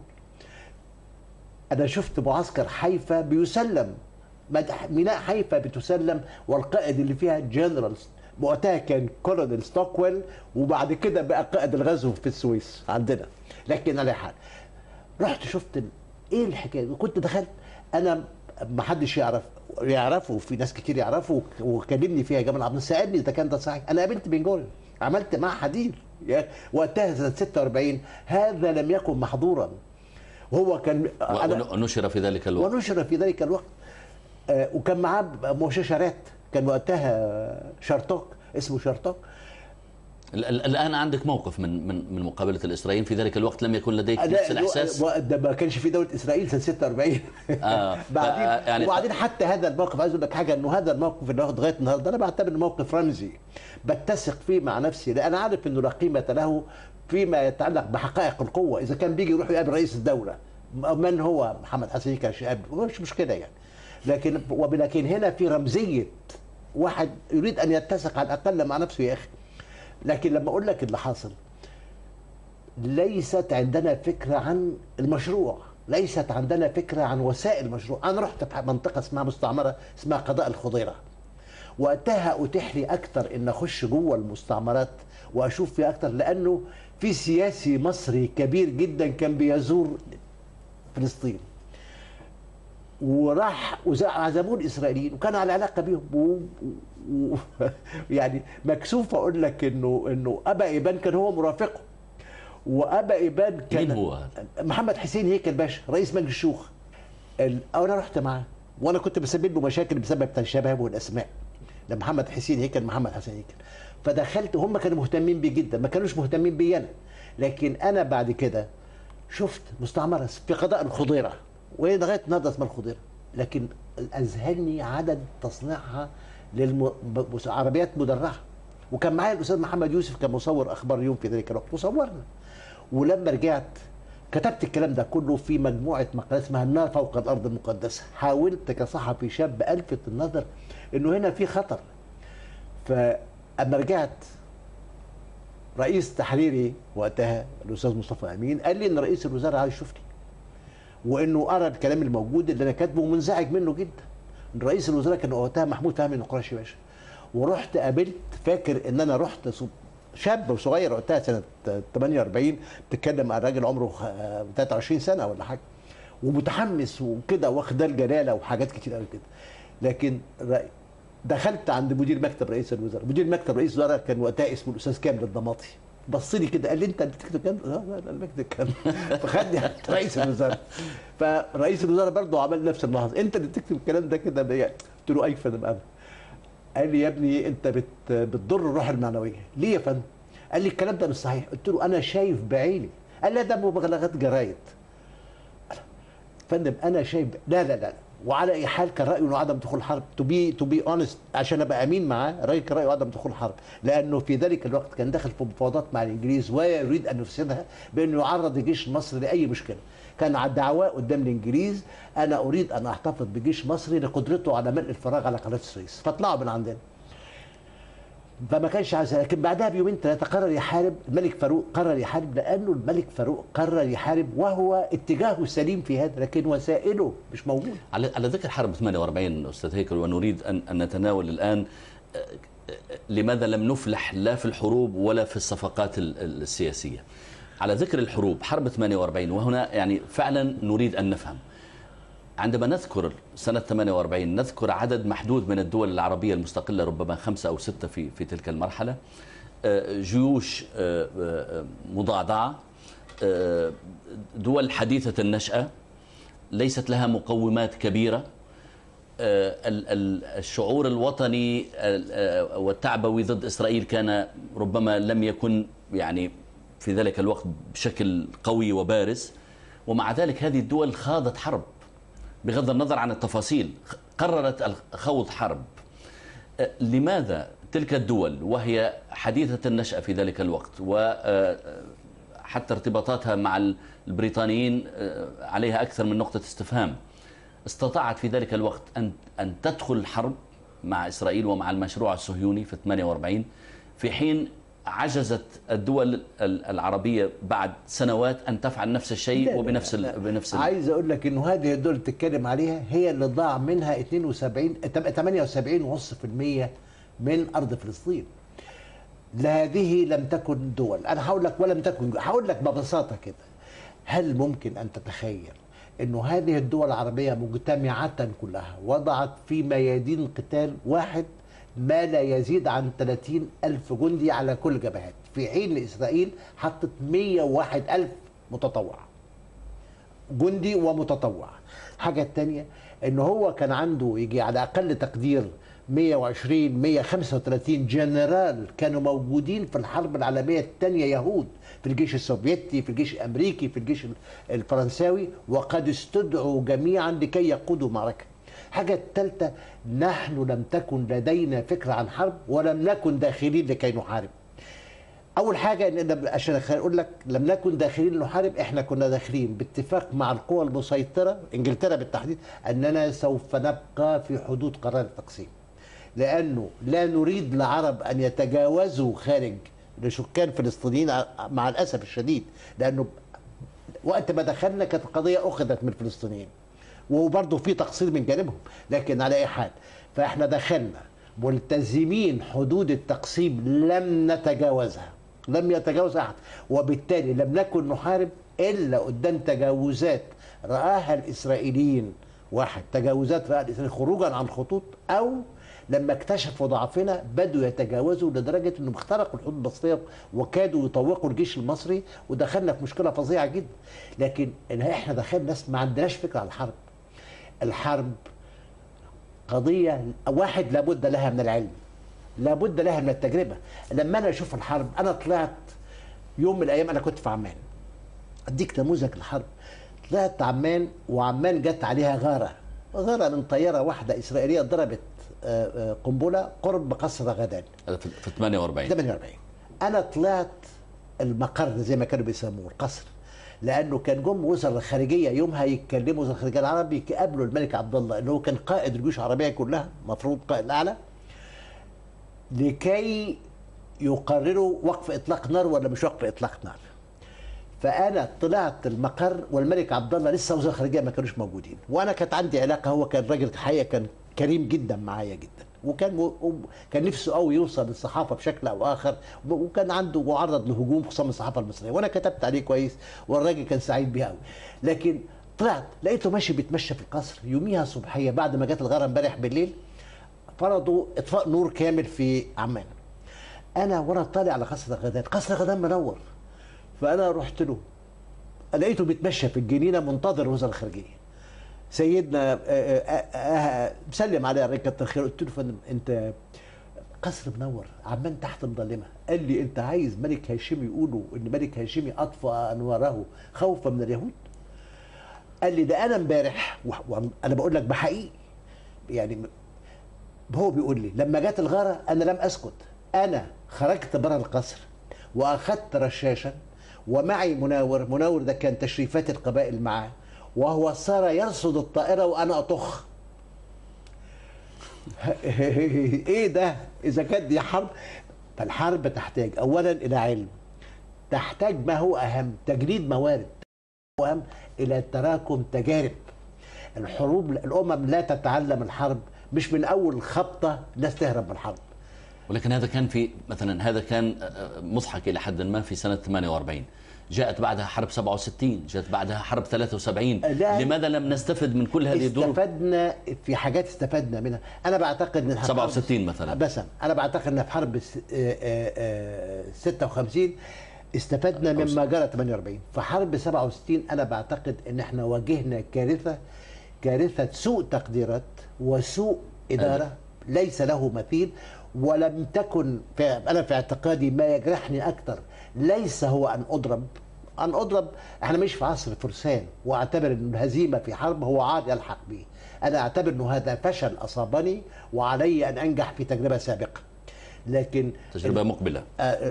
أنا شفت معسكر حيفا بيسلم، ميناء حيفا بتسلم، والقائد اللي فيها جنرال، وقتها كان كولونيل ستوكويل، وبعد كده بقى قائد الغزو في السويس عندنا. لكن على حال رحت شفت ايه الحكايه، وكنت دخلت انا ما حدش يعرفه، في ناس كتير يعرفوا، وكلمني فيها جمال عبد الناصر، سالني اذا كان ده صحيح. انا قابلت بن جوريون، عملت معاه حديث وقتها سنه 46، هذا لم يكن محظورا. وهو كان ونشر في ذلك الوقت، ونشر في ذلك الوقت. وكان معاه موشي شارات، كان وقتها شارتوك، اسمه شارتوك. الآن عندك موقف من مقابلة الإسرائيليين، في ذلك الوقت لم يكن لديك نفس الإحساس؟ ده ما كانش في دولة إسرائيل سنة 46. بعدين يعني وبعدين حتى هذا الموقف، عايز أقول لك حاجة، إنه هذا الموقف اللي لغاية النهارده أنا بعتبر موقف رمزي، بتسق فيه مع نفسي، لأن أنا عارف إنه لا قيمة له فيما يتعلق بحقائق القوة. إذا كان بيجي يروح يقابل رئيس الدولة، من هو محمد حسن كان مش مشكلة يعني، لكن هنا في رمزية واحد يريد أن يتسق على الأقل مع نفسه يا أخي. لكن لما اقول لك اللي حاصل، ليست عندنا فكره عن المشروع، ليست عندنا فكره عن وسائل المشروع. انا رحت في منطقه اسمها مستعمره اسمها قضاء الخضيره، وقتها اتيح لي اكثر ان اخش جوه المستعمرات واشوف فيها اكثر، لانه في سياسي مصري كبير جدا كان بيزور فلسطين، وراح وعزموه الاسرائيليين وكان على علاقه بيهم يعني مكسوف اقول لك انه ابا ايبان كان هو مرافقه، وابا ايبان كان مين هو؟ محمد حسين هيكل باشا رئيس مجلس الشيوخ. انا رحت معاه، وانا كنت بسبب له مشاكل بسبب تشابه الاسماء، لمحمد حسين هيكل محمد حسين هيكل. فدخلت، هم كانوا مهتمين بيه جدا، ما كانوش مهتمين بي انا. لكن انا بعد كده شفت مستعمره في قضاء الخضيره، وهي لغايه النهارده اسمها الخضيره، لكن اذهلني عدد تصنيعها للعربيات مدرعه. وكان معايا الاستاذ محمد يوسف كان مصور اخبار يوم في ذلك الوقت، وصورنا. ولما رجعت كتبت الكلام ده كله في مجموعه مقالات اسمها النار فوق الارض المقدسه. حاولت كصحفي شاب الفت النظر انه هنا في خطر. فاما رجعت رئيس تحريري وقتها الاستاذ مصطفى امين قال لي ان رئيس الوزراء عايز يشوفني، وانه قرا الكلام الموجود اللي انا كاتبه ومنزعج منه جدا. رئيس الوزراء كان وقتها محمود فهمي النقراشي باشا. ورحت قابلت، فاكر ان انا رحت شاب وصغير وقتها سنه 48، بتتكلم عن راجل عمره 23 سنه ولا حاجه، ومتحمس وكده واخد الجلاله وحاجات كتير قوي كده. لكن دخلت عند مدير مكتب رئيس الوزراء، مدير مكتب رئيس الوزراء كان وقتها اسمه الاستاذ كامل الضماطي، بص لي كده قال لي انت بتكتب كام؟ لا انا بكتب كام. فخدني عند رئيس الوزراء. فرئيس الوزراء برضه عمل نفس الملاحظه، انت اللي بتكتب الكلام ده كده. قلت له اي فندم انا. قال لي يا ابني انت بتضر الروح المعنويه. ليه يا فندم؟ قال لي الكلام ده مش صحيح. قلت له انا شايف بعيني. قال لي ده مبالغات جرايد. فندم انا شايف. لا لا لا، وعلى اي حال كان رايه انه عدم دخول الحرب. تو بي اونست، عشان ابقى امين معاه، الراجل كان رايه عدم دخول الحرب، لانه في ذلك الوقت كان داخل في مفاوضات مع الانجليز ويريد ان يفسدها بانه يعرض الجيش المصري لاي مشكله. كان على دعواه قدام الانجليز انا اريد ان احتفظ بجيش مصري لقدرته على ملء الفراغ على قناه السويس، فاطلعوا من عندنا. فما كانش عايز. لكن بعدها بيومين ثلاثه قرر يحارب. الملك فاروق قرر يحارب، لانه الملك فاروق قرر يحارب وهو اتجاهه سليم في هذا، لكن وسائله مش موجود. على ذكر حرب 48 استاذ هيكل، ونريد ان نتناول الان لماذا لم نفلح لا في الحروب ولا في الصفقات السياسيه. على ذكر الحروب، حرب 48، وهنا يعني فعلا نريد ان نفهم. عندما نذكر سنة 48 نذكر عدد محدود من الدول العربية المستقلة، ربما 5 أو 6 في تلك المرحلة، جيوش مضادعة، دول حديثة النشأة ليست لها مقومات كبيرة، الشعور الوطني والتعبوي ضد إسرائيل كان ربما لم يكن يعني في ذلك الوقت بشكل قوي وبارز، ومع ذلك هذه الدول خاضت حرب بغض النظر عن التفاصيل، قررت خوض حرب. لماذا تلك الدول وهي حديثة النشأة في ذلك الوقت وحتى ارتباطاتها مع البريطانيين عليها أكثر من نقطة استفهام، استطاعت في ذلك الوقت أن تدخل الحرب مع إسرائيل ومع المشروع الصهيوني في 48، في حين عجزت الدول العربية بعد سنوات أن تفعل نفس الشيء وبنفس عايز أقول لك إنه هذه الدول اللي بتتكلم عليها هي اللي ضاع منها 78.5% من أرض فلسطين. هذه لم تكن دول. أنا هقول لك ولم تكن، هقول لك ببساطة كده، هل ممكن أن تتخيل إنه هذه الدول العربية مجتمعة كلها وضعت في ميادين قتال واحد ما لا يزيد عن 30,000 جندي على كل جبهات، في حين إسرائيل حطت 101,000 متطوع جندي ومتطوع. حاجة التانية إن هو كان عنده يجي على أقل تقدير 120-135 جنرال كانوا موجودين في الحرب العالمية الثانية، يهود في الجيش السوفيتي، في الجيش الأمريكي، في الجيش الفرنساوي، وقد استدعوا جميعا لكي يقودوا معركة. حاجة الثالثة، نحن لم تكن لدينا فكرة عن حرب ولم نكن داخلين لكي نحارب. أول حاجة عشان أقول لك لم نكن داخلين نحارب، إحنا كنا داخلين باتفاق مع القوى المسيطرة إنجلترا بالتحديد أننا سوف نبقى في حدود قرار التقسيم، لأنه لا نريد العرب أن يتجاوزوا خارج لسكان فلسطينيين مع الأسف الشديد، لأنه وقت ما دخلنا كانت القضية أخذت من الفلسطينيين وبرضه في تقصير من جانبهم، لكن على أي حال فإحنا دخلنا ملتزمين حدود التقسيم لم نتجاوزها، لم يتجاوز أحد، وبالتالي لم نكن نحارب إلا قدام تجاوزات رآها الإسرائيليين. واحد، تجاوزات رآها الإسرائيليين خروجا عن خطوط، أو لما اكتشفوا ضعفنا بدوا يتجاوزوا لدرجة أنهم اخترقوا الحدود المصرية وكادوا يطوقوا الجيش المصري، ودخلنا في مشكلة فظيعة جدا. لكن احنا دخلنا ناس ما عندناش فكرة عن الحرب. الحرب قضية واحد لابد لها من العلم، لابد لها من التجربة. لما أنا أشوف الحرب، أنا طلعت يوم من الأيام، أنا كنت في عمان، أديك نموذج الحرب. طلعت عمان، وعمان جت عليها غارة من طيارة واحدة إسرائيلية ضربت قنبلة قرب قصر غدان في 48. أنا طلعت المقر زي ما كانوا بيسموه القصر، لأنه كان جم وزراء الخارجية يومها يتكلموا، وزراء الخارجية العربي يقابلوا الملك عبد الله اللي هو كان قائد الجيوش العربية كلها، مفروض قائد الأعلى، لكي يقرروا وقف اطلاق نار ولا مش وقف اطلاق نار. فانا طلعت المقر والملك عبد الله لسه وزير الخارجيه ما كانوش موجودين، وانا كانت عندي علاقه، هو كان راجل حقيقه كان كريم جدا معايا جدا، كان نفسه قوي يوصل للصحافه بشكل او اخر، وكان عنده معرض لهجوم خصوصا من الصحافه المصريه، وانا كتبت عليه كويس والراجل كان سعيد بيه قوي. لكن طلعت لقيته ماشي بيتمشى في القصر يوميها صبحيه بعد ما جت الغاره امبارح بالليل، فرضوا اطفاء نور كامل في عمان. انا وانا طالع على قصر غدان، قصر غدان منور، فانا رحت له لقيته بيتمشى في الجنينه منتظر وزير الخارجيه. سيدنا مسلم عليه الراجل كتر خيره، قلت له فندم انت قصر منور عمان تحت مظلمه. قال لي انت عايز ملك هاشمي يقولوا ان ملك هاشمي اطفأ انواره خوفا من اليهود؟ قال لي ده انا امبارح وانا بقول لك بحقيقي، يعني هو بيقول لي لما جت الغاره انا لم اسكت، انا خرجت بره القصر واخذت رشاشا ومعي مناور ده كان تشريفات القبائل معاه، وهو صار يرصد الطائره وانا اطخ. ايه ده؟ اذا كانت دي حرب، فالحرب تحتاج اولا الى علم، تحتاج ما هو اهم تجنيد موارد، اهم الى تراكم تجارب. الحروب الامم لا تتعلم الحرب مش من اول خبطه الناس تهرب من الحرب. ولكن هذا كان في مثلا هذا كان مضحك الى حد ما في سنه 48، جاءت بعدها حرب 67، جاءت بعدها حرب 73. لماذا لم نستفد من كل هذه الظروف؟ استفدنا في حاجات استفدنا منها. انا بعتقد ان 67 مثلا، بس انا بعتقد ان في حرب 56 استفدنا مما جرى 48. في حرب 67 انا بعتقد ان احنا واجهنا كارثه سوء تقديرات وسوء اداره ليس له مثيل، ولم تكن انا في اعتقادي ما يجرحني اكثر ليس هو ان اضرب. احنا مش في عصر فرسان واعتبر ان الهزيمه في حرب هو عار يلحق به. انا اعتبر انه هذا فشل اصابني وعلي ان انجح في تجربه سابقه، لكن تجربه مقبله.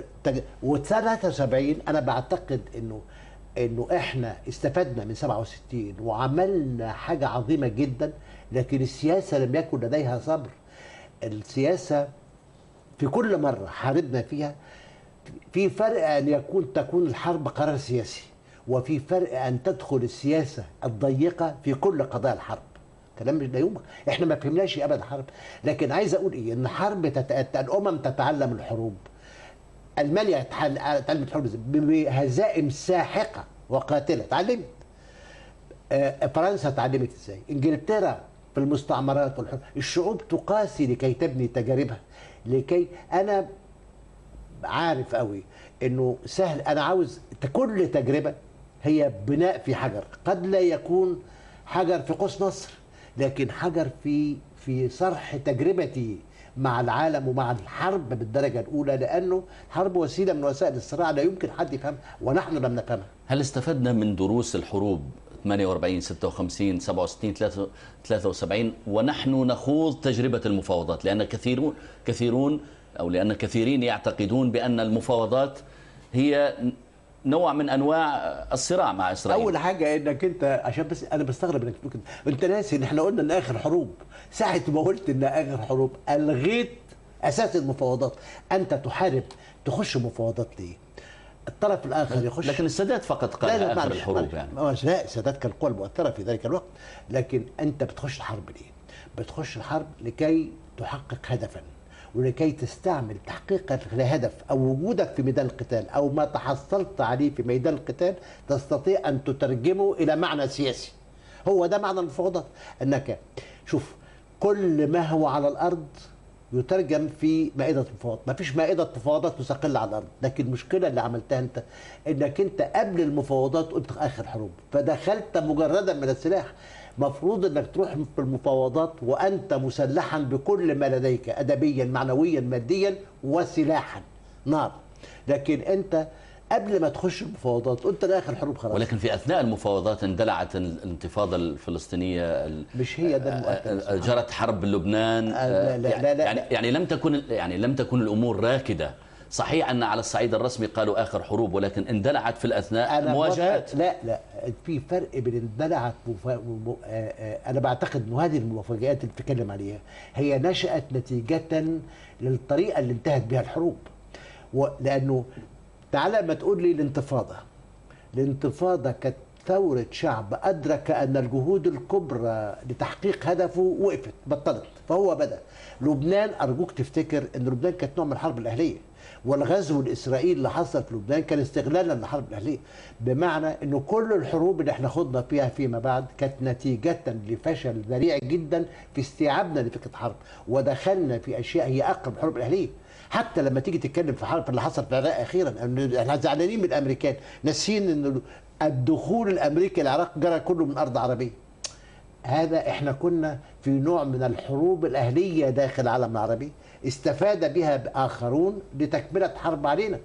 و73 انا بعتقد انه احنا استفدنا من 67 وعملنا حاجه عظيمه جدا، لكن السياسه لم يكن لديها صبر. السياسه في كل مره حاربنا فيها، في فرق ان تكون الحرب قرار سياسي، وفي فرق ان تدخل السياسه الضيقه في كل قضايا الحرب. كلام مش لا يمكن، احنا ما فهمناش ابدا حرب. لكن عايز اقول ايه، ان حرب الامم تتعلم الحروب. المانيا اتعلمت الحروب بهزائم ساحقه وقاتله، اتعلمت. فرنسا اتعلمت ازاي، انجلترا في المستعمرات والحروب. الشعوب تقاسي لكي تبني تجاربها، لكي انا عارف قوي انه سهل. انا عاوز كل تجربه هي بناء في حجر، قد لا يكون حجر في قوس نصر، لكن حجر في صرح تجربتي مع العالم ومع الحرب بالدرجه الاولى، لانه الحرب وسيله من وسائل الصراع لا يمكن حد يفهمها ونحن لم نفهمها. هل استفدنا من دروس الحروب 48 56 67 73 ونحن نخوض تجربه المفاوضات؟ لان كثيرون أو لأن كثيرين يعتقدون بأن المفاوضات هي نوع من أنواع الصراع مع إسرائيل. أول حاجة إنك أنت، عشان بس أنا بستغرب إنك أنت ناسي إن إحنا قلنا إن آخر حروب، ساعة ما قلت إن آخر حروب ألغيت أساس المفاوضات. أنت تحارب تخش مفاوضات ليه؟ الطرف الآخر يخش. لكن السادات فقط قال آخر الحروب يعني. لا، السادات كان القوى المؤثرة في ذلك الوقت، لكن أنت بتخش الحرب ليه؟ بتخش الحرب لكي تحقق هدفا، ولكي تستعمل تحقيقك لهدف او وجودك في ميدان القتال او ما تحصلت عليه في ميدان القتال تستطيع ان تترجمه الى معنى سياسي. هو ده معنى المفاوضات، انك شوف كل ما هو على الارض يترجم في مائده مفاوضات. ما فيش مائده مفاوضات مستقله على الارض، لكن المشكله اللي عملتها انت انك انت قبل المفاوضات قلت اخر حروب، فدخلت مجردا من السلاح. مفروض انك تروح في المفاوضات وانت مسلحا بكل ما لديك، ادبيا معنويا ماديا وسلاحا نار، لكن انت قبل ما تخش المفاوضات قلت ده اخر حروب خلاص. ولكن في اثناء المفاوضات اندلعت الانتفاضه الفلسطينيه، مش هي ده المؤثر. جرت حرب لبنان. يعني لم تكن الامور راكده. صحيح ان على الصعيد الرسمي قالوا اخر حروب، ولكن اندلعت في الاثناء مواجهات. لا في فرق بين اندلعت انا بعتقد ان هذه المفاجآت اللي بتتكلم عليها هي نشأت نتيجة للطريقة اللي انتهت بها الحروب. لانه تعالى ما تقول لي الانتفاضه كانت ثورة شعب أدرك أن الجهود الكبرى لتحقيق هدفه وقفت بطلت، فهو بدأ. لبنان أرجوك تفتكر أن لبنان كانت نوع من الحرب الأهلية، والغزو الإسرائيلي اللي حصل في لبنان كان استغلالا للحرب الأهلية، بمعنى أنه كل الحروب اللي احنا خضنا فيها فيما بعد كانت نتيجة لفشل ذريع جدا في استيعابنا لفكرة الحرب، ودخلنا في أشياء هي أقرب الحروب الأهلية. حتى لما تيجي تتكلم في الحرب اللي حصل في العراق أخيرا، احنا زعلانين من الأمريكان، ناسيين أنه الدخول الامريكي العراق جرى كله من ارض عربيه. هذا احنا كنا في نوع من الحروب الاهليه داخل العالم العربي استفاد بها اخرون لتكمله حرب علينا.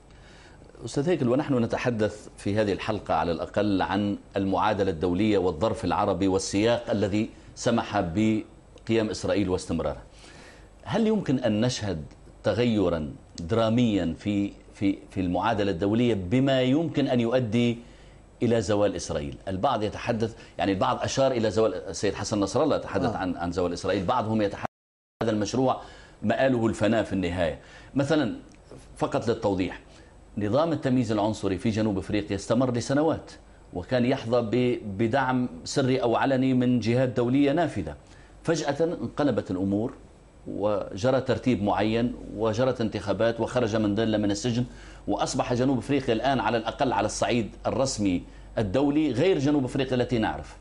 أستاذ هيكل، ونحن نتحدث في هذه الحلقة على الأقل عن المعادلة الدولية والظرف العربي والسياق الذي سمح بقيام إسرائيل واستمرارها، هل يمكن أن نشهد تغيرا دراميا في المعادلة الدولية بما يمكن أن يؤدي إلى زوال إسرائيل؟ البعض يتحدث، يعني البعض أشار إلى زوال، السيد حسن نصر الله تحدث عن زوال إسرائيل، بعضهم يتحدث هذا المشروع مآله الفناء في النهاية. مثلا فقط للتوضيح، نظام التمييز العنصري في جنوب أفريقيا استمر لسنوات، وكان يحظى بدعم سري أو علني من جهات دولية نافذة. فجأة انقلبت الأمور وجرى ترتيب معين وجرت انتخابات وخرج مانديلا من السجن، وأصبح جنوب أفريقيا الآن على الأقل على الصعيد الرسمي الدولي غير جنوب أفريقيا التي نعرف.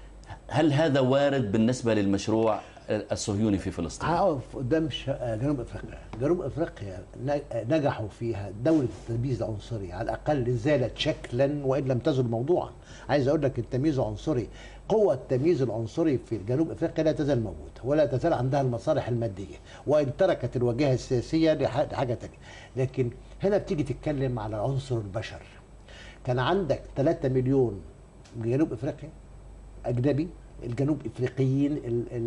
هل هذا وارد بالنسبة للمشروع الصهيوني في فلسطين؟ هقف قدام جنوب أفريقيا. جنوب أفريقيا نجحوا فيها دولة التمييز العنصري، على الأقل زالت شكلا وإن لم تزل موضوعا. عايز أقول لك التمييز العنصري، قوة التمييز العنصري في جنوب أفريقيا لا تزال موجودة ولا تزال عندها المصالح المادية، وإن تركت الواجهة السياسية لحاجة تانية. لكن هنا بتيجي تتكلم على عنصر البشر. كان عندك 3 مليون جنوب أفريقيا أجنبي، الجنوب افريقيين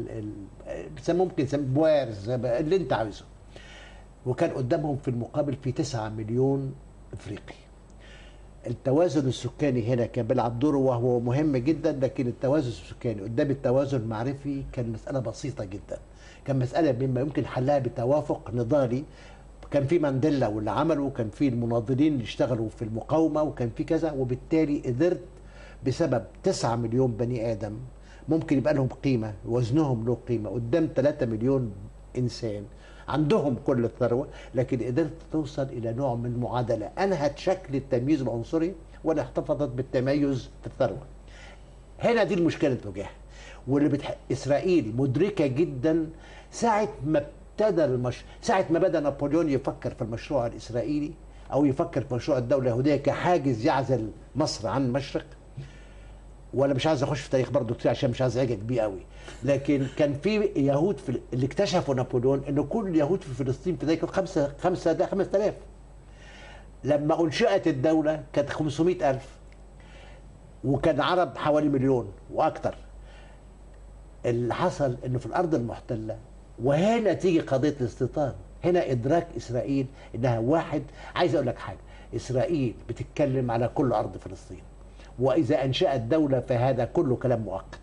ممكن بويرز اللي انت عايزه، وكان قدامهم في المقابل في 9 مليون افريقي. التوازن السكاني هنا كان بيلعب دوره وهو مهم جدا، لكن التوازن السكاني قدام التوازن المعرفي كان مسألة بسيطة جدا، كان مسألة مما يمكن حلها بتوافق نضالي. كان في مانديلا واللي عمله، وكان في المناضلين اللي اشتغلوا في المقاومة، وكان في كذا، وبالتالي قدرت بسبب 9 مليون بني آدم ممكن يبقى لهم قيمة، وزنهم له قيمة قدام 3 مليون إنسان عندهم كل الثروة، لكن قدرت توصل إلى نوع من المعادلة أنهت شكل التمييز العنصري ولا احتفظت بالتميز في الثروة. هنا دي المشكلة اللي بتواجهها، واللي إسرائيل مدركة جدا. ساعة ما بدأ نابليون يفكر في المشروع الإسرائيلي أو يفكر في مشروع الدولة اليهودية كحاجز يعزل مصر عن المشرق، ولا مش عايز اخش في تاريخ برضه كتير عشان مش عايز اعجب بيه قوي، لكن كان في يهود اللي اكتشفوا نابليون ان كل يهود في فلسطين في ذلك 5000. لما انشئت الدوله كانت 500,000، وكان عرب حوالي 1,000,000 واكثر. اللي حصل انه في الارض المحتله، وهنا تيجي قضيه الاستيطان، هنا ادراك اسرائيل انها واحد. عايز اقول لك حاجه، اسرائيل بتتكلم على كل ارض فلسطين، وإذا أنشأت دولة فهذا كله كلام مؤقت.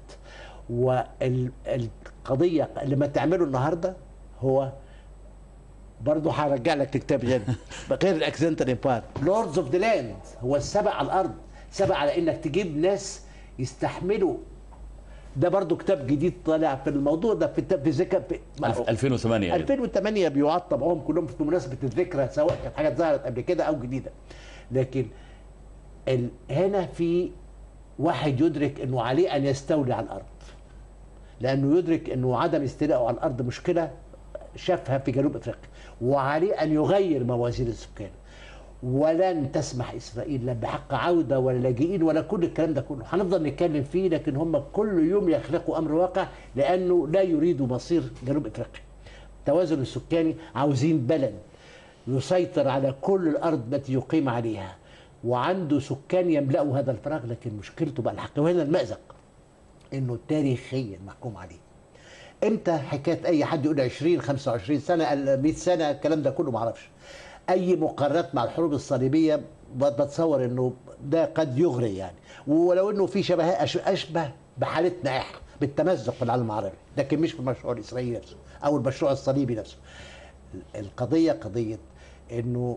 والقضية اللي ما تعمله النهاردة هو برضه هرجع لك لكتاب غير الأكسنتال امباير، لوردز اوف ذا لاند، هو السبق على الأرض، سبق على إنك تجيب ناس يستحملوا. ده برضه كتاب جديد طالع في الموضوع ده في ذكر 2008 بيعاد طبعهم كلهم بمناسبة الذكرى، سواء كانت حاجات ظهرت قبل كده أو جديدة. لكن هنا في واحد يدرك انه عليه ان يستولي على الارض، لانه يدرك انه عدم استيلائه على الارض مشكله شافها في جنوب افريقيا، وعليه ان يغير موازين السكان. ولن تسمح اسرائيل لا بحق عوده ولا لاجئين ولا كل الكلام ده كله، هنفضل نتكلم فيه، لكن هم كل يوم يخلقوا امر واقع، لانه لا يريدوا مصير جنوب افريقيا. التوازن السكاني عاوزين بلد يسيطر على كل الارض التي يقيم عليها، وعنده سكان يملأوا هذا الفراغ. لكن مشكلته بقى الحق، وهنا المأزق، انه تاريخيا محكوم عليه. امتى حكايه اي حد يقول 20 25 سنه 100 سنه الكلام ده كله ما اعرفش. اي مقارنات مع الحروب الصليبيه بتصور انه ده قد يغري يعني، ولو انه في شبهات اشبه بحالتنا احنا بالتمزق في العالم العربي، لكن مش في المشروع الاسرائيلي نفسه او المشروع الصليبي نفسه. القضيه قضيه انه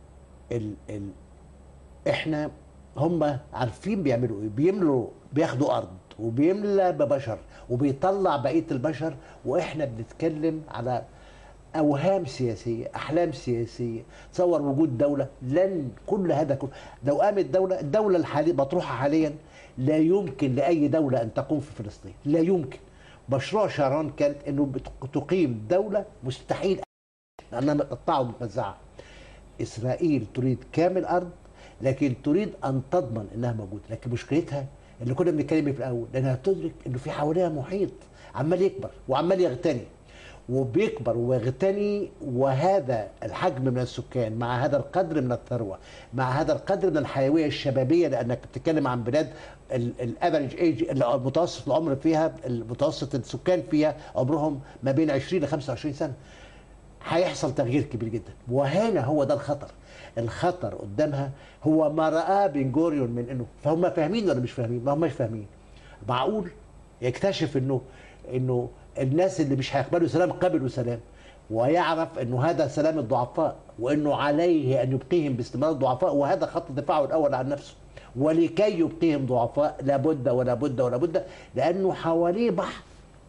احنا هم عارفين بيعملوا ايه، بياخدوا ارض وبيملى ببشر وبيطلع بقيه البشر، واحنا بنتكلم على اوهام سياسيه، احلام سياسيه، تصور وجود دوله. لن كل هذا كله لو قامت الدوله الحاليه مطروحه حاليا لا يمكن لاي دوله ان تقوم في فلسطين، لا يمكن. مشروع شارون كانت انه تقيم دوله، مستحيل لانها مقطعه ومتوزعه. اسرائيل تريد كامل ارض، لكن تريد ان تضمن انها موجوده، لكن مشكلتها اللي كنا بنتكلم فيه في الاول، لانها تدرك انه في حواليها محيط عمال يكبر وعمال يغتني وبيكبر ويغتني، وهذا الحجم من السكان مع هذا القدر من الثروه مع هذا القدر من الحيويه الشبابيه، لانك بتتكلم عن بلاد الافريج ايج، المتوسط العمر فيها، المتوسط السكان فيها عمرهم ما بين 20 ل 25 سنه. هيحصل تغيير كبير جدا، وهنا هو ده الخطر. الخطر قدامها هو ما رآه بن غوريون من انه، فهم فاهمين ولا مش فاهمين؟ ما هماش فاهمين. معقول يكتشف انه الناس اللي مش هيقبلوا سلام قبلوا سلام، ويعرف انه هذا سلام الضعفاء، وانه عليه ان يبقيهم باستمرار ضعفاء، وهذا خط دفاعه الاول عن نفسه. ولكي يبقيهم ضعفاء لابد ولا بد ولا بد، لانه حواليه بحر.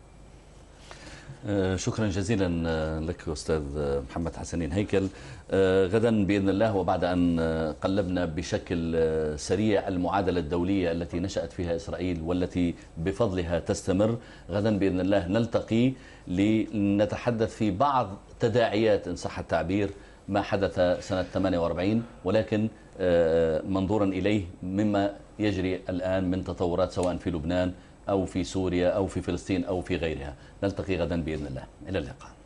شكرا جزيلا لك أستاذ محمد حسنين هيكل. غدا بإذن الله، وبعد أن قلبنا بشكل سريع المعادلة الدولية التي نشأت فيها إسرائيل والتي بفضلها تستمر، غدا بإذن الله نلتقي لنتحدث في بعض تداعيات إن صح التعبير ما حدث سنة 48، ولكن منظورا إليه مما يجري الآن من تطورات سواء في لبنان أو في سوريا أو في فلسطين أو في غيرها. نلتقي غدا بإذن الله، إلى اللقاء.